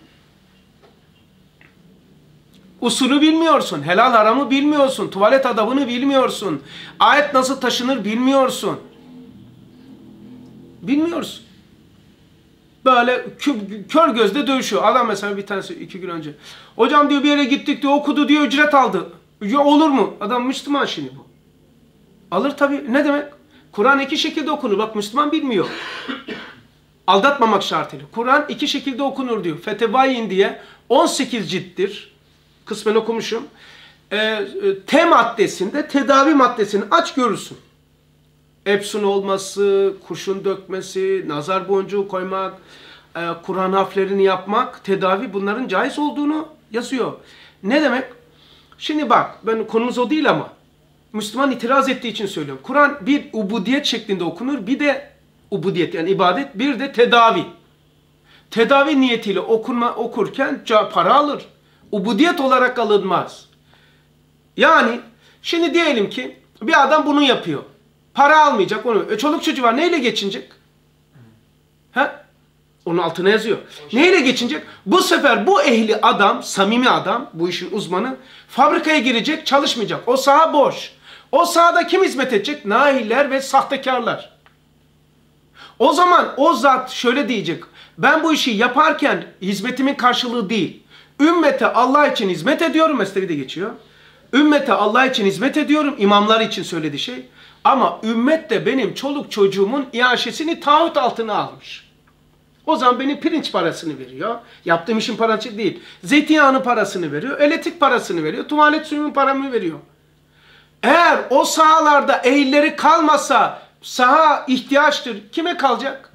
Usulü bilmiyorsun, helal haramı bilmiyorsun, tuvalet adabını bilmiyorsun, ayet nasıl taşınır bilmiyorsun. Bilmiyorsun. Böyle kör gözle dövüşüyor. Adam mesela bir tanesi iki gün önce. Hocam diyor bir yere gittik diyor, okudu diyor, ücret aldı. Ya olur mu? Adam Müslüman şimdi bu. Alır tabii. Ne demek? Kur'an iki şekilde okunur. Bak Müslüman bilmiyor. Aldatmamak şartıyla. Kur'an iki şekilde okunur diyor. Fetevayin diye on sekiz cilttir. Kısmen okumuşum. E, T maddesinde tedavi maddesini aç görürsün. Epsun olması, kurşun dökmesi, nazar boncuğu koymak, e, Kur'an harflerini yapmak, tedavi bunların caiz olduğunu yazıyor. Ne demek? Şimdi bak ben konumuz o değil ama Müslüman itiraz ettiği için söylüyorum. Kur'an bir ubudiyet şeklinde okunur, bir de ubudiyet yani ibadet, bir de tedavi. Tedavi niyetiyle okunma, okurken para alır. Ubudiyet olarak alınmaz. Yani şimdi diyelim ki bir adam bunu yapıyor. Para almayacak onu. E, çoluk çocuğu var. Neyle geçinecek? Ha? Onun altına yazıyor. Neyle geçinecek? Bu sefer bu ehli adam, samimi adam, bu işin uzmanı fabrikaya girecek, çalışmayacak. O saha boş. O sahada kim hizmet edecek? Nahiler ve sahtekarlar. O zaman o zat şöyle diyecek. Ben bu işi yaparken hizmetimin karşılığı değil. Ümmete Allah için hizmet ediyorum. Mesnevi'de geçiyor. Ümmete Allah için hizmet ediyorum. İmamlar için söylediği şey. Ama ümmet de benim çoluk çocuğumun iaşesini taahhüt altına almış. O zaman benim pirinç parasını veriyor. Yaptığım işin parası değil. Zeytinyağının parasını veriyor. Elektrik parasını veriyor. Tuvalet suyunun paramı veriyor. Eğer o sahalarda ehilleri kalmasa saha ihtiyaçtır. Kime kalacak?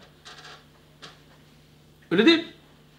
Öyle değil.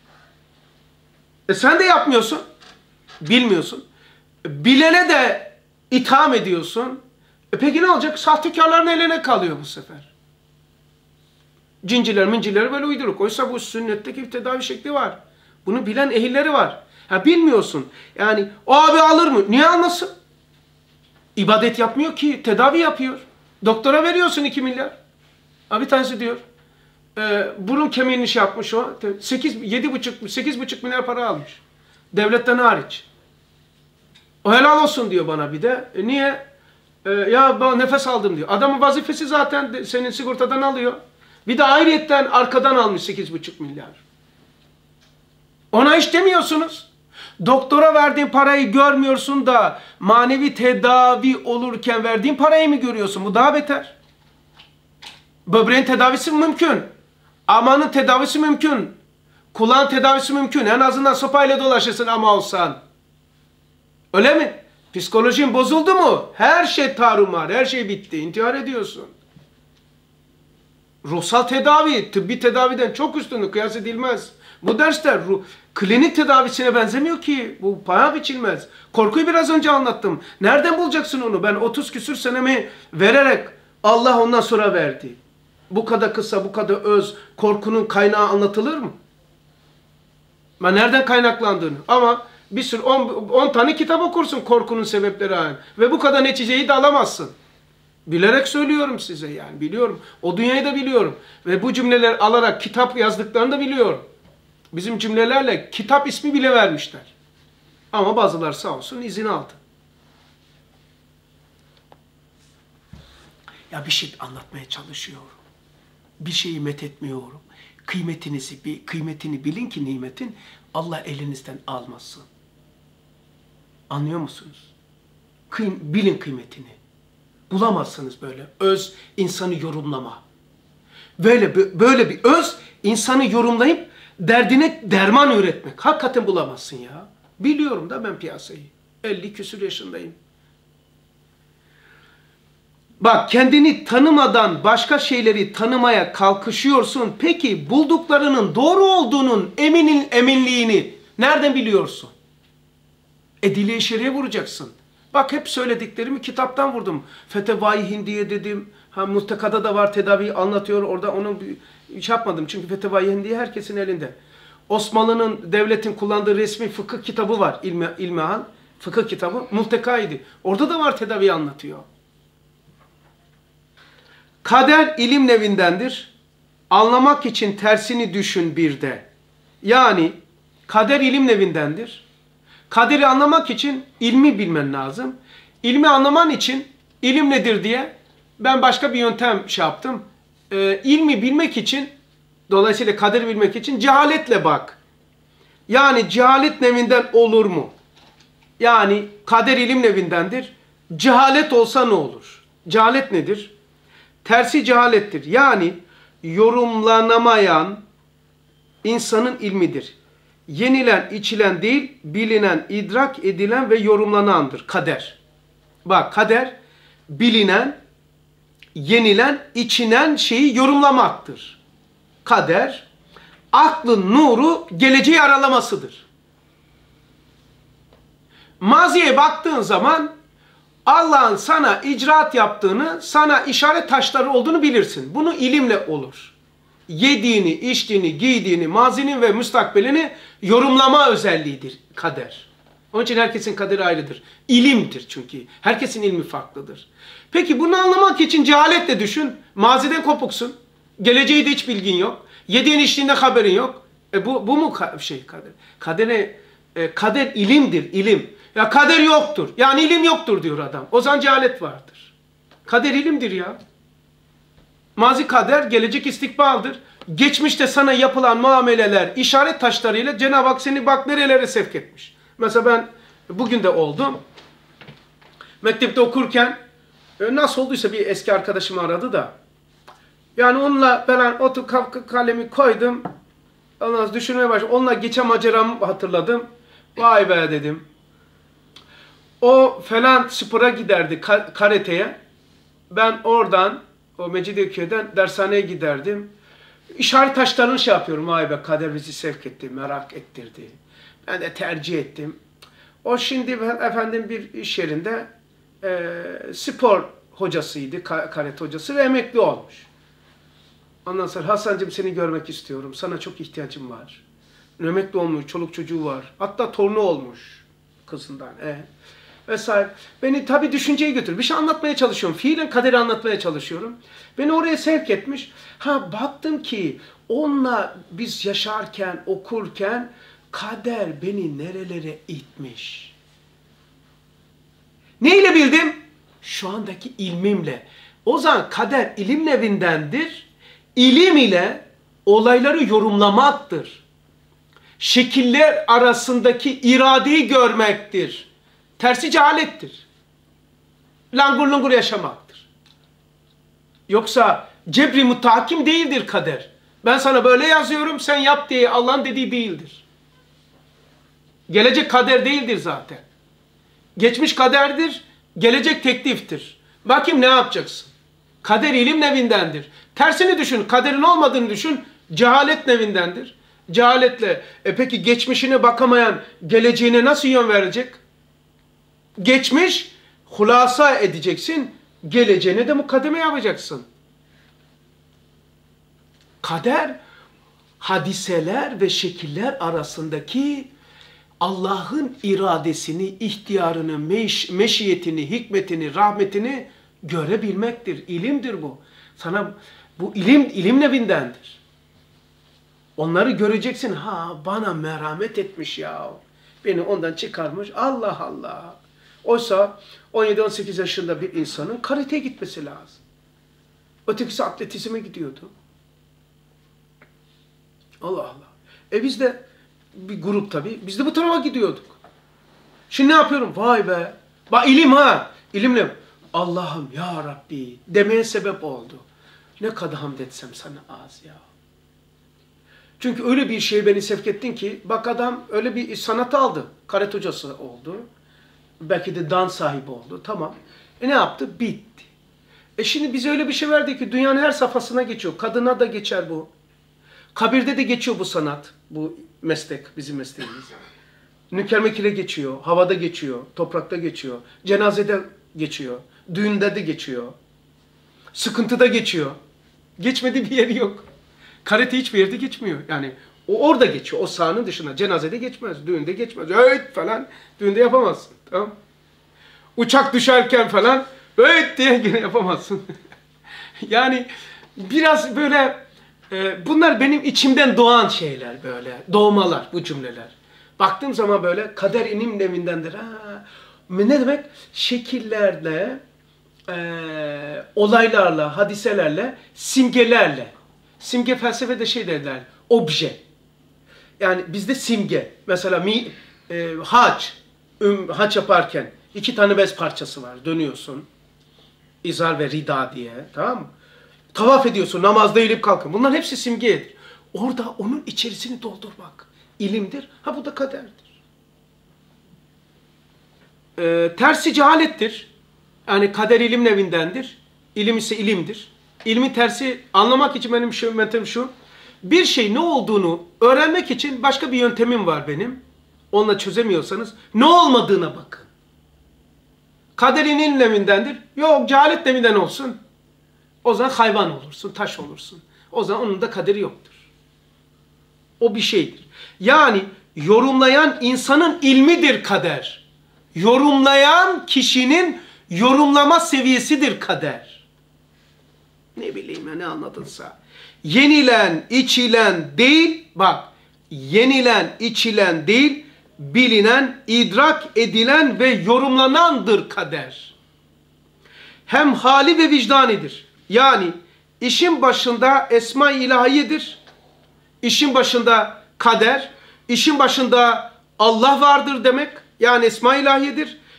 E sen de yapmıyorsun. Bilmiyorsun. Bilene de itham ediyorsun. E peki ne olacak? Sahtekarların eline kalıyor bu sefer. Cinciler mincileri böyle uyduruk. Oysa bu sünnetteki bir tedavi şekli var. Bunu bilen ehilleri var. Ha bilmiyorsun. Yani o abi alır mı? Niye almasın? İbadet yapmıyor ki. Tedavi yapıyor. Doktora veriyorsun iki milyar. Ha bir tanesi diyor. E, burun kemiğini şey yapmış o. sekiz, yedi buçuk, sekiz buçuk milyar para almış. Devletten hariç. O helal olsun diyor bana bir de. E niye? E, ya ben nefes aldım diyor. Adamın vazifesi zaten senin sigortadan alıyor. Bir de ayrıyetten arkadan almış sekiz buçuk milyar. Ona hiç demiyorsunuz. Doktora verdiğin parayı görmüyorsun da manevi tedavi olurken verdiğin parayı mı görüyorsun? Bu daha beter. Böbreğin tedavisi mümkün. Amanın tedavisi mümkün. Kulağın tedavisi mümkün. En azından sopayla dolaşırsın ama olsan. Öyle mi? Psikolojin bozuldu mu? Her şey tarumar, her şey bitti. İntihar ediyorsun. Ruhsal tedavi, tıbbi tedaviden çok üstünlük, kıyas edilmez. Bu dersler ruh, klinik tedavisine benzemiyor ki. Bu paha biçilmez. Korkuyu biraz önce anlattım. Nereden bulacaksın onu? Ben otuz küsür senemi vererek Allah ondan sonra verdi. Bu kadar kısa, bu kadar öz, korkunun kaynağı anlatılır mı? Ben nereden kaynaklandığını. Ama bir sürü on tane kitap okursun korkunun sebepleri aynı. Ve bu kadar neticeyi de alamazsın. Bilerek söylüyorum size yani biliyorum. O dünyayı da biliyorum. Ve bu cümleler alarak kitap yazdıklarını da biliyorum. Bizim cümlelerle kitap ismi bile vermişler. Ama bazılar sağ olsun izin aldı. Ya bir şey anlatmaya çalışıyorum. Bir şeyi methetmiyorum. Kıymetinizi, bir kıymetini bilin ki nimetin Allah elinizden almasın. Anlıyor musunuz? Kıym bilin kıymetini. Bulamazsınız böyle öz insanı yorumlama. Böyle böyle bir öz insanı yorumlayıp derdine derman üretmek. Hakikaten bulamazsın ya. Biliyorum da ben piyasayı. elli küsur yaşındayım. Bak kendini tanımadan başka şeyleri tanımaya kalkışıyorsun. Peki bulduklarının doğru olduğunun eminin eminliğini nereden biliyorsun? Edile-i şer'iye vuracaksın. Bak hep söylediklerimi kitaptan vurdum. Fetevai Hindiye dedim. Ha Muhtekada da var tedaviyi anlatıyor. Orada onu hiç yapmadım. Çünkü Fetevai Hindiye herkesin elinde. Osmanlı'nın devletin kullandığı resmi fıkıh kitabı var. İlmi, İlmihal. Fıkıh kitabı. Muhtekaydı. Orada da var tedaviyi anlatıyor. Kader ilim nevindendir. Anlamak için tersini düşün bir de. Yani kader ilim nevindendir. Kaderi anlamak için ilmi bilmen lazım. İlmi anlaman için ilim nedir diye ben başka bir yöntem şey yaptım. Ee, ilmi bilmek için, dolayısıyla kaderi bilmek için cehaletle bak. Yani cehalet nevinden olur mu? Yani kader ilim nevindendir. Cehalet olsa ne olur? Cehalet nedir? Tersi cehalettir. Yani yorumlanamayan insanın ilmidir. Yenilen, içilen değil, bilinen, idrak edilen ve yorumlanandır. Kader. Bak kader, bilinen, yenilen, içinen şeyi yorumlamaktır. Kader, aklın nuru, geleceği aralamasıdır. Maziye baktığın zaman Allah'ın sana icraat yaptığını, sana işaret taşları olduğunu bilirsin. Bunu ilimle olur. Yediğini, içtiğini, giydiğini, mazinin ve müstakbelini yorumlama özelliğidir kader. Onun için herkesin kaderi ayrıdır. İlimdir çünkü. Herkesin ilmi farklıdır. Peki bunu anlamak için cehaletle düşün. Maziden kopuksun. Geleceği de hiç bilgin yok. Yediğin içtiğinde haberin yok. E bu, bu mu ka şey kader? Kadere, e, kader ilimdir, ilim. Ya kader yoktur. Yani ilim yoktur diyor adam. O zaman cehalet vardır. Kader ilimdir ya. Mazi kader, gelecek istikbaldir. Geçmişte sana yapılan muameleler, işaret taşlarıyla Cenab-ı Hak seni bak nerelere sevk etmiş. Mesela ben bugün de oldum. Mektepte okurken e, nasıl olduysa bir eski arkadaşım aradı da. Yani onunla ben otur kalemi koydum. Ondan sonra düşünmeye başladım. Onunla geçen maceramı hatırladım. Vay be dedim. O falan spora giderdi, karateye. Ben oradan, o Mecidiyeköy'den dershaneye giderdim. İşaret taşlarını şey yapıyorum. Vay be, kader bizi sevk etti, merak ettirdi. Ben de tercih ettim. O şimdi efendim bir iş yerinde e, spor hocasıydı, karate hocası ve emekli olmuş. Ondan sonra Hasan'cığım seni görmek istiyorum. Sana çok ihtiyacım var. Emekli olmuş, çoluk çocuğu var. Hatta torunu olmuş kızından. E, vesaire. Beni tabii düşünceye götür. Bir şey anlatmaya çalışıyorum. Fiilen kaderi anlatmaya çalışıyorum. Beni oraya sevk etmiş. Ha baktım ki onunla biz yaşarken, okurken kader beni nerelere itmiş. Neyle bildim? Şu andaki ilmimle. O zaman kader ilim evindendir. İlim ile olayları yorumlamaktır. Şekiller arasındaki iradeyi görmektir. Tersi cehalettir. Langur lungur yaşamaktır. Yoksa cebri mutahakim değildir kader. Ben sana böyle yazıyorum, sen yap diye Allah'ın dediği değildir. Gelecek kader değildir zaten. Geçmiş kaderdir, gelecek tekliftir. Bakayım ne yapacaksın? Kader ilim nevindendir. Tersini düşün, kaderin olmadığını düşün, cehalet nevindendir. Cehaletle, e peki geçmişine bakamayan geleceğine nasıl yön verecek? Geçmiş, hulasa edeceksin, geleceğine de mukademe yapacaksın. Kader, hadiseler ve şekiller arasındaki Allah'ın iradesini, ihtiyarını, meş meşiyetini, hikmetini, rahmetini görebilmektir. İlimdir bu. Sana bu ilim, ilim nevindendir. Onları göreceksin. Ha bana merhamet etmiş ya. Beni ondan çıkarmış. Allah Allah. Oysa on yedi on sekiz yaşında bir insanın karateye gitmesi lazım. Ötekisi atletizme gidiyordu. Allah Allah. E biz de bir grup tabii. Biz de bu tarafa gidiyorduk. Şimdi ne yapıyorum? Vay be. Bak ilim ha. İlimle. Allah'ım ya Rabbi demeye sebep oldu. Ne kadar hamd etsem sana az ya. Çünkü öyle bir şeye beni sevk ettin ki bak adam öyle bir sanat aldı. Karate hocası oldu. Belki de dans sahibi oldu. Tamam. E ne yaptı? Bitti. E şimdi bize öyle bir şey verdi ki dünyanın her safhasına geçiyor. Kadına da geçer bu. Kabirde de geçiyor bu sanat. Bu meslek, bizim mesleğimiz. Nükermekile geçiyor. Havada geçiyor. Toprakta geçiyor. Cenazede geçiyor. Düğünde de geçiyor. Sıkıntıda geçiyor. Geçmediği bir yeri yok. Karate hiçbir yerde geçmiyor. Yani o orada geçiyor. O sahanın dışında. Cenazede geçmez. Düğünde geçmez. Evet falan. Düğünde yapamazsın. Tamam. Uçak düşerken falan evet diye yine yapamazsın. Yani biraz böyle e, bunlar benim içimden doğan şeyler böyle. Doğmalar bu cümleler. Baktığım zaman böyle kader inim nevindendir. Ha, ne demek? Şekillerle, e, olaylarla, hadiselerle, simgelerle. Simge felsefede şey derler, obje. Yani bizde simge. Mesela mi, e, hac, üm, hac yaparken iki tane bez parçası var. Dönüyorsun. İzar ve rida diye. Tamam mı? Tavaf ediyorsun. Namazda eğilip kalkın. Bunların hepsi simgedir. Orada onun içerisini doldurmak ilimdir. Ha bu da kaderdir. Ee, tersi cehalettir. Yani kader ilim nevindendir. İlim ise ilimdir. İlmin tersi anlamak için benim şu yöntemim şu. Bir şey ne olduğunu öğrenmek için başka bir yöntemim var benim. Onunla çözemiyorsanız ne olmadığına bakın. Kaderin ilim nevindendir. Yok cehalet nevinden olsun. O zaman hayvan olursun, taş olursun. O zaman onun da kaderi yoktur. O bir şeydir. Yani yorumlayan insanın ilmidir kader. Yorumlayan kişinin yorumlama seviyesidir kader. Ne bileyim ya ne anlatılsa. Yenilen, içilen değil, bak, yenilen, içilen değil, bilinen, idrak edilen ve yorumlanandır kader. Hem hali ve vicdanidir. Yani işin başında esma-i ilahiyedir. İşin başında kader, işin başında Allah vardır demek. Yani esma-i ilahiyedir.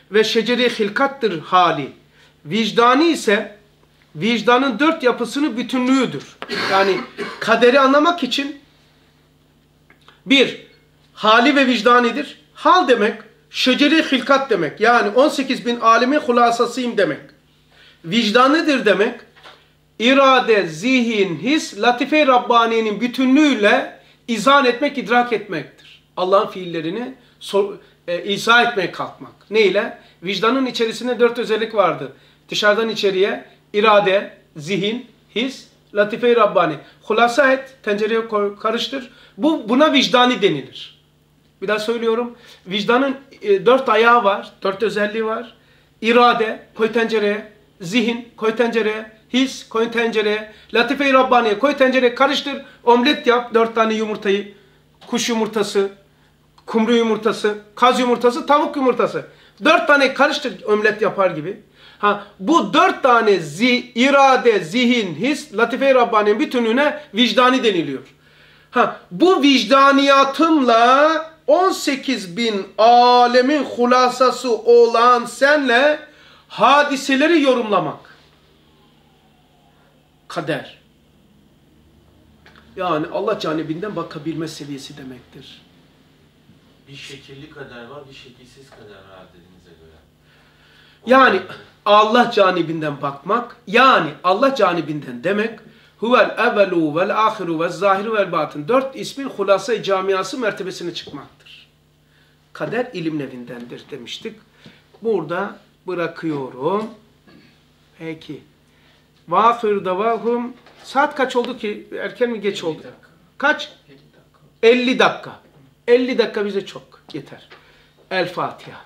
ve şeceri hilkattır hali. Vicdani ise vicdanın dört yapısının bütünlüğüdür. Yani kaderi anlamak için bir, hali ve vicdanidir. Hal demek, şeceri hilkat demek. Yani on sekiz bin alemin hulasasıyım demek. Vicdanıdır demek. İrade, zihin, his, latife-i Rabbani'nin bütünlüğüyle izah etmek, idrak etmektir. Allah'ın fiillerini sor, e, izah etmeye kalkmak. Neyle? Vicdanın içerisinde dört özellik vardı. Dışarıdan içeriye irade, zihin, his, latife-i Rabbani. Hulasa et, tencereye koy, karıştır. Bu, buna vicdani denilir. Bir daha söylüyorum. Vicdanın e, dört ayağı var, dört özelliği var. İrade, koy tencereye. Zihin, koy tencereye. His, koy tencereye. Latife-i Rabbani'ye koy tencereye, karıştır. Omlet yap, dört tane yumurtayı. Kuş yumurtası, kumru yumurtası, kaz yumurtası, tavuk yumurtası. Dört tane karıştır, omlet yapar gibi. Ha, bu dört tane zi, irade, zihin, his, latife-i Rabbani'nin bütünlüğüne vicdani deniliyor. Ha, bu vicdaniyatımla on sekiz bin alemin hulasası olan senle hadiseleri yorumlamak. Kader. Yani Allah canibinden bakabilme seviyesi demektir. Bir şekilli kader var, bir şekilsiz kader var dediğinize göre. O Yani kader... Allah canibinden bakmak, yani Allah canibinden demek, huvel evvelu vel ahiru vel zahiru vel batın. Dört ismin hulasa-i camiası mertebesine çıkmaktır. Kader ilim nevindendir demiştik. Burada bırakıyorum. Peki. Vâfir davâhum. Saat kaç oldu ki? Erken mi geç oldu? Kaç? elli dakika. elli dakika bize çok yeter. El Fatiha.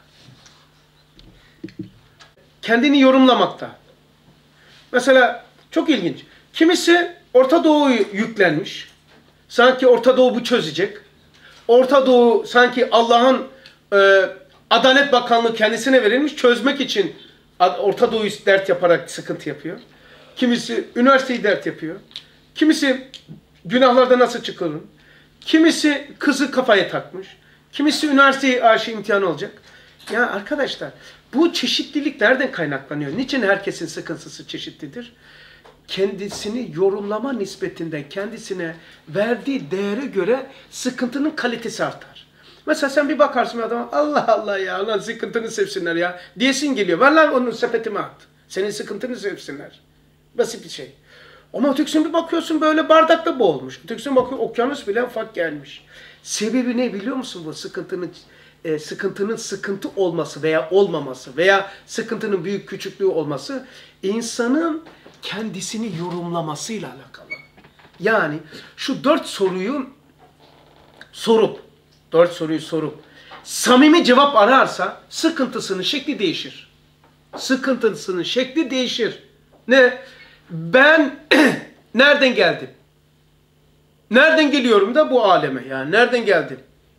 Kendini yorumlamakta. Mesela çok ilginç. Kimisi Orta Doğu'yu yüklenmiş. Sanki Orta Doğu bu çözecek. Orta Doğu sanki Allah'ın e, Adalet Bakanlığı kendisine verilmiş. Çözmek için Orta Doğu'yu dert yaparak sıkıntı yapıyor. Kimisi üniversiteyi dert yapıyor. Kimisi günahlardan nasıl çıkılır. Kimisi kızı kafaya takmış. Kimisi üniversiteye aşı imtihanı olacak. Ya arkadaşlar bu çeşitlilik nereden kaynaklanıyor? Niçin herkesin sıkıntısı çeşitlidir? Kendisini yorumlama nispetinden kendisine verdiği değere göre sıkıntının kalitesi artar. Mesela sen bir bakarsın adama Allah Allah ya lan sıkıntını sevsinler ya diyesin geliyor. Ver lan onun sepetime at. Senin sıkıntını sevsinler. Basit bir şey. Ama ötekisine bir bakıyorsun böyle bardakta boğulmuş. Ötekisine bakıyor okyanus bile ufak gelmiş. Sebebi ne biliyor musun bu sıkıntının? E, sıkıntının sıkıntı olması veya olmaması veya sıkıntının büyük küçüklüğü olması insanın kendisini yorumlamasıyla alakalı. Yani şu dört soruyu sorup, dört soruyu sorup samimi cevap ararsa sıkıntısının şekli değişir. Sıkıntısının şekli değişir. Ne? Ben nereden geldim? Nereden geliyorum da bu aleme? Yani nereden geldim?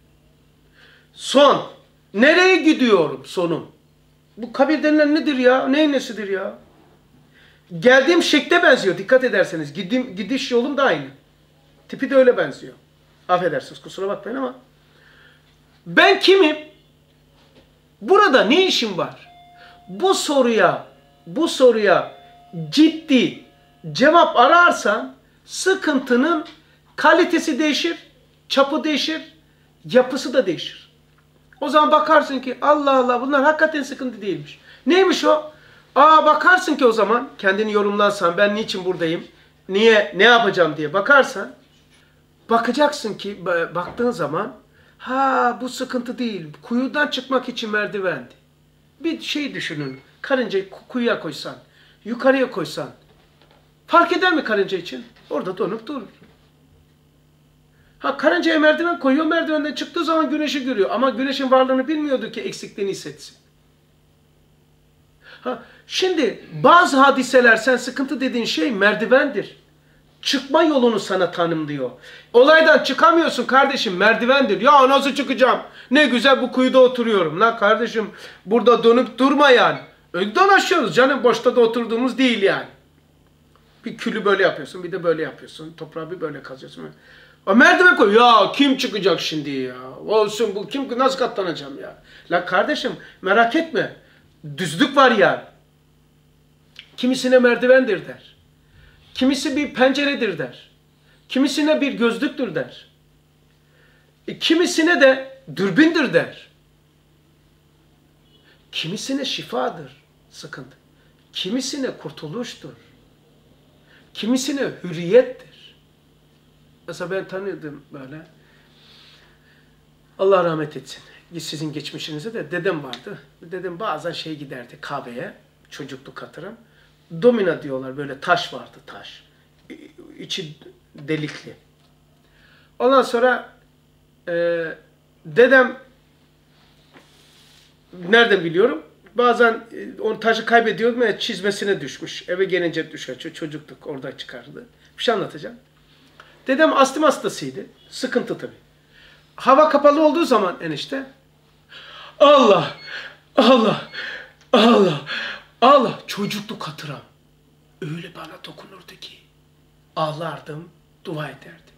Son. Nereye gidiyorum sonum? Bu kabir denilen nedir ya? Neyin nesidir ya? Geldiğim şekle benziyor. Dikkat ederseniz. Gidim, gidiş yolum da aynı. Tipi de öyle benziyor. Affedersiniz kusura bakmayın ama. Ben kimim? Burada ne işim var? Bu soruya, bu soruya ciddi cevap ararsan sıkıntının kalitesi değişir, çapı değişir, yapısı da değişir. O zaman bakarsın ki Allah Allah bunlar hakikaten sıkıntı değilmiş. Neymiş o? Aa bakarsın ki o zaman kendini yorumlarsan ben niçin buradayım, niye, ne yapacağım diye bakarsan bakacaksın ki baktığın zaman ha bu sıkıntı değil, kuyudan çıkmak için merdivendi. Bir şey düşünün, karıncayı kuyuya koysan, yukarıya koysan fark eder mi karınca için? Orada donup durur. Ha karıncaya merdiven koyuyor, merdivenden çıktığı zaman güneşi görüyor. Ama güneşin varlığını bilmiyordu ki eksikliğini hissetsin. Ha, şimdi bazı hadiseler sen sıkıntı dediğin şey merdivendir. Çıkma yolunu sana tanımlıyor. Olaydan çıkamıyorsun kardeşim merdivendir. Ya nasıl çıkacağım? Ne güzel bu kuyuda oturuyorum. Lan kardeşim burada donup durma yani. Dolaşıyoruz canım boşta da oturduğumuz değil yani. Bir külü böyle yapıyorsun bir de böyle yapıyorsun. Toprağı bir böyle kazıyorsun. O merdiven koy. Ya kim çıkacak şimdi ya? Olsun bu kim nasıl katlanacağım ya? La kardeşim merak etme. düzlük var yani. Kimisine merdivendir der. Kimisi bir penceredir der. Kimisine bir gözlüktür der. E, kimisine de dürbündür der. Kimisine şifadır, sıkıntı. Kimisine kurtuluştur. Kimisine hürriyettir. Mesela ben tanırdım böyle. Allah rahmet etsin. Sizin geçmişinize de dedem vardı. Dedem bazen şey giderdi kahveye. Çocukluk hatırım. Domina diyorlar, böyle taş vardı, taş. İçi delikli. Ondan sonra e, dedem, nereden biliyorum? Bazen e, onu taşı kaybediyordum ve çizmesine düşmüş. Eve gelince düşer. Çocukluk orada çıkardı. Bir şey anlatacağım. Dedem astım hastasıydı. Sıkıntı tabii. Hava kapalı olduğu zaman enişte Allah, Allah, Allah, Allah. Çocukluk hatıram. Öyle bana dokunurdu ki ağlardım, dua ederdim.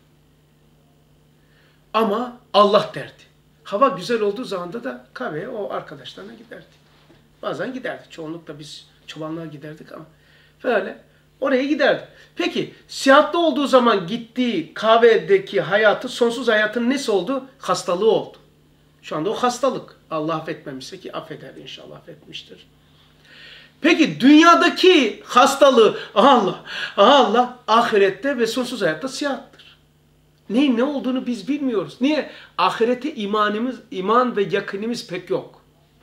Ama Allah derdi. Hava güzel olduğu zaman da kahveye o arkadaşlarına giderdi. Bazen giderdi. Çoğunlukla biz çobanlığa giderdik ama böyle oraya giderdi. Peki siyahatlı olduğu zaman gittiği kahvedeki hayatı, sonsuz hayatın nesi oldu? Hastalığı oldu. Şu anda o hastalık. Allah affetmemişse ki affeder inşallah, affetmiştir. Peki dünyadaki hastalığı Allah, Allah ahirette ve sonsuz hayatta siyahattır. Neyin ne olduğunu biz bilmiyoruz. Niye? Ahirete imanımız, iman ve yakınımız pek yok.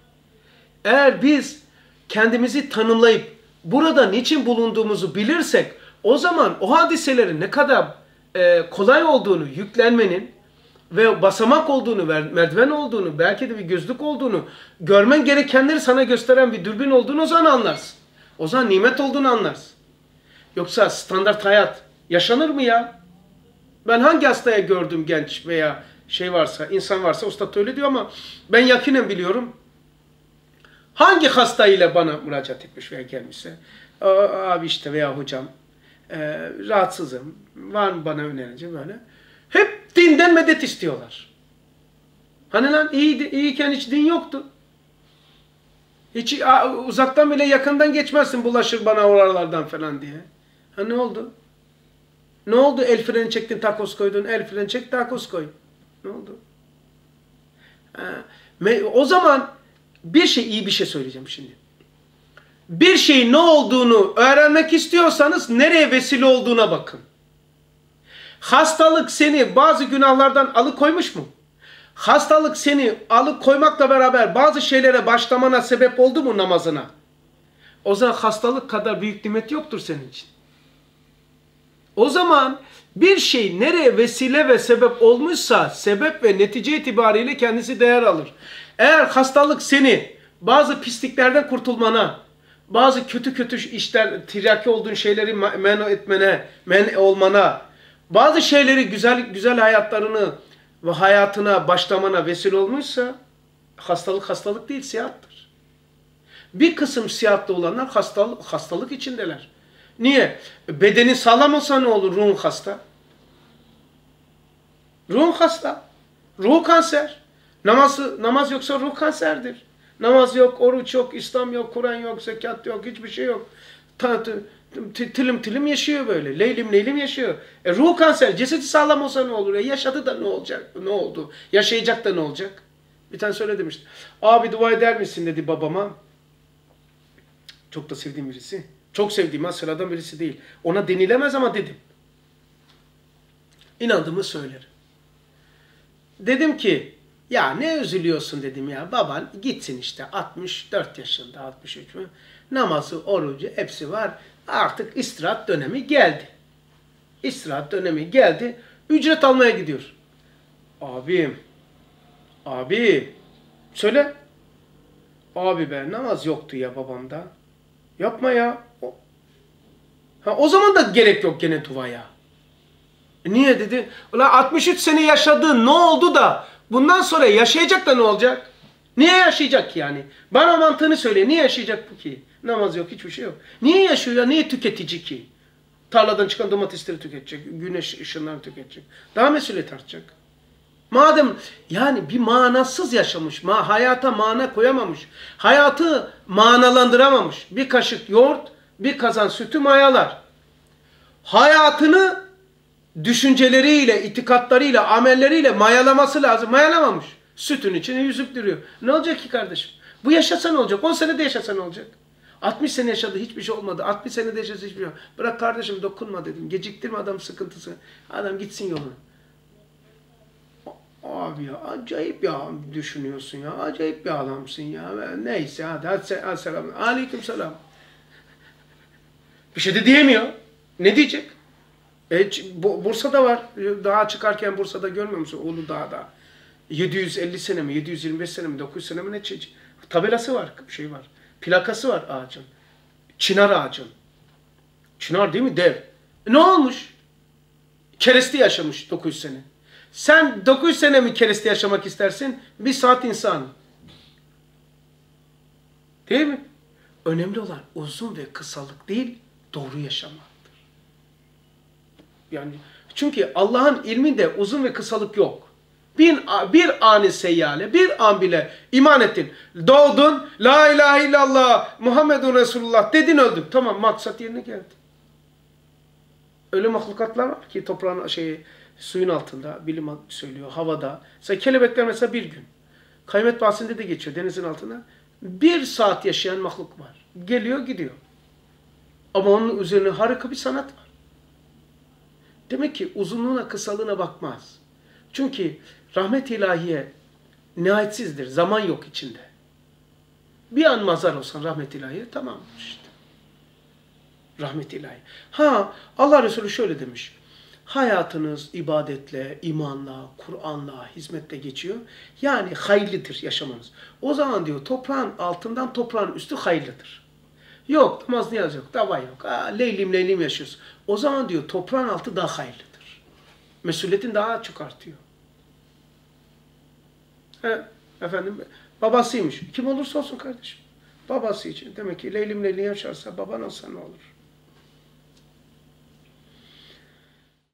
Eğer biz kendimizi tanımlayıp burada niçin bulunduğumuzu bilirsek, o zaman o hadiselerin ne kadar e, kolay olduğunu, yüklenmenin ve basamak olduğunu, merdiven olduğunu, belki de bir gözlük olduğunu, görmen gerekenleri sana gösteren bir dürbün olduğunu o zaman anlarsın. O zaman nimet olduğunu anlarsın. Yoksa standart hayat yaşanır mı ya? Ben hangi hastaya gördüm, genç veya şey varsa, insan varsa, usta öyle diyor ama ben yakinen biliyorum. Hangi hastayla bana müracaat etmiş veya gelmişse, abi işte veya hocam e, rahatsızım, var mı bana önereceğim böyle. Hep dinden medet istiyorlar. Hani lan iyiydi, iyiyken hiç din yoktu. Hiç a, uzaktan bile yakından geçmezsin, bulaşır bana oralardan falan diye. Ha ne oldu? Ne oldu? El freni çektin, takoz koydun, el freni çek, takoz koy. Ne oldu? Ha, o zaman bir şey, iyi bir şey söyleyeceğim şimdi. Bir şeyin ne olduğunu öğrenmek istiyorsanız nereye vesile olduğuna bakın. Hastalık seni bazı günahlardan alıkoymuş mu? Hastalık seni alıkoymakla beraber bazı şeylere başlamana sebep oldu mu namazına? O zaman hastalık kadar büyük nimet yoktur senin için. O zaman bir şey nereye vesile ve sebep olmuşsa sebep ve netice itibariyle kendisi değer alır. Eğer hastalık seni bazı pisliklerden kurtulmana, bazı kötü kötü işler, tiryaki olduğun şeyleri men etmene, men olmana, bazı şeyleri güzel güzel hayatlarını ve hayatına başlamana vesile olmuşsa hastalık hastalık değil, siyahattır. Bir kısım siyahatlı olanlar hastalık, hastalık içindeler. Niye? Bedenin sağlam olsa ne olur? Ruhun hasta. Ruhun hasta. Ruhu kanser. Namazı, namaz yoksa ruh kanserdir. Namaz yok, oruç yok, İslam yok, Kur'an yok, zekat yok, hiçbir şey yok. Tilim tilim yaşıyor böyle. Leylim leylim yaşıyor. E, ruh kanser. Cesedi sağlam olsa ne olur? E, yaşadı da ne olacak? Ne oldu? Yaşayacak da ne olacak? Bir tane söyledim işte. Abi dua eder misin dedi babama. Çok da sevdiğim birisi. Çok sevdiğim ha, sıradan birisi değil. Ona denilemez ama dedim. İnandığımı söylerim. Dedim ki ya ne üzülüyorsun dedim ya. Baban gitsin işte altmış dört yaşında, altmış üç mü? Namazı, orucu hepsi var. Artık istirahat dönemi geldi. İstirahat dönemi geldi. Ücret almaya gidiyor. Abim, abi, söyle. Abi be namaz yoktu ya babamda. Yapma ya. O, ha, o zaman da gerek yok gene duaya. E niye dedi? Ulan altmış üç sene yaşadın, ne oldu da bundan sonra yaşayacak da ne olacak? Niye yaşayacak ki yani? Bana mantığını söyle. Niye yaşayacak bu ki? Namaz yok, hiçbir şey yok. Niye yaşıyor ya? Niye tüketici ki? Tarladan çıkan domatesleri tüketecek, güneş ışınlarını tüketecek. Daha mesuliyet artacak. Madem yani bir manasız yaşamış, ma hayata mana koyamamış, hayatı manalandıramamış. Bir kaşık yoğurt, bir kazan sütü mayalar. Hayatını düşünceleriyle, itikatlarıyla, amelleriyle mayalaması lazım. Mayalamamış. Sütün içine yüzüp duruyor. Ne olacak ki kardeşim? Bu yaşasa ne olacak? on senede yaşasa ne olacak? altmış sene yaşadı, hiçbir şey olmadı. altmış senede yaşasa hiçbir şey olmadı. Bırak kardeşim, dokunma dedim. Geciktirme adam sıkıntısı. Adam gitsin yoluna. Abi ya acayip ya düşünüyorsun ya. Acayip bir adamsın ya. Neyse hadi. Hadi, hadi selam. Aleyküm selam. Bir şey de diyemiyor. Ne diyecek? E, Bursa'da var. Dağa çıkarken Bursa'da görmüyor musun? Uludağ'da. yedi yüz elli sene mi? yedi yüz yirmi beş sene mi? dokuz yüz sene mi? Ne çeşit? Tabelası var. Bir şey var. Plakası var ağacın. Çınar ağacın. Çınar değil mi? Dev. E, ne olmuş? Kereste yaşamış dokuz yüz sene. Sen dokuz yüz sene mi kereste yaşamak istersin? Bir saat insan. Değil mi? Önemli olan uzun ve kısalık değil, doğru yaşamaktır. Yani çünkü Allah'ın ilminde uzun ve kısalık yok. Bir, bir ani seyyale, bir an bile iman ettin. Doğdun, la ilahe illallah, Muhammedun Resulullah dedin, öldün. Tamam, maksat yerine geldi. Öyle mahlukatlar var ki toprağın şeyi, suyun altında, bilim söylüyor, havada. Mesela kelebekler mesela bir gün. Kıyamet bahsinde de geçiyor denizin altında. Bir saat yaşayan mahluk var. Geliyor gidiyor. Ama onun üzerine harika bir sanat var. Demek ki uzunluğuna kısalığına bakmaz. Çünkü rahmet-i ilahiye nihayetsizdir. Zaman yok içinde. Bir an mazar olsan rahmet-i ilahiye tamam işte. Rahmet-i ilahiye. Ha Allah Resulü şöyle demiş. Hayatınız ibadetle, imanla, Kur'an'la, hizmetle geçiyor. Yani hayırlıdır yaşamanız. O zaman diyor toprağın altından toprağın üstü hayırlıdır. Yok namaz niyaz yok, dava yok. Aa, leylim leylim yaşıyorsun. O zaman diyor toprağın altı daha hayırlıdır. Mesuliyetin daha çok artıyor. He, efendim babasıymış. Kim olursa olsun kardeşim. Babası için. Demek ki leylim leylim yaşarsa baban olsa ne olur?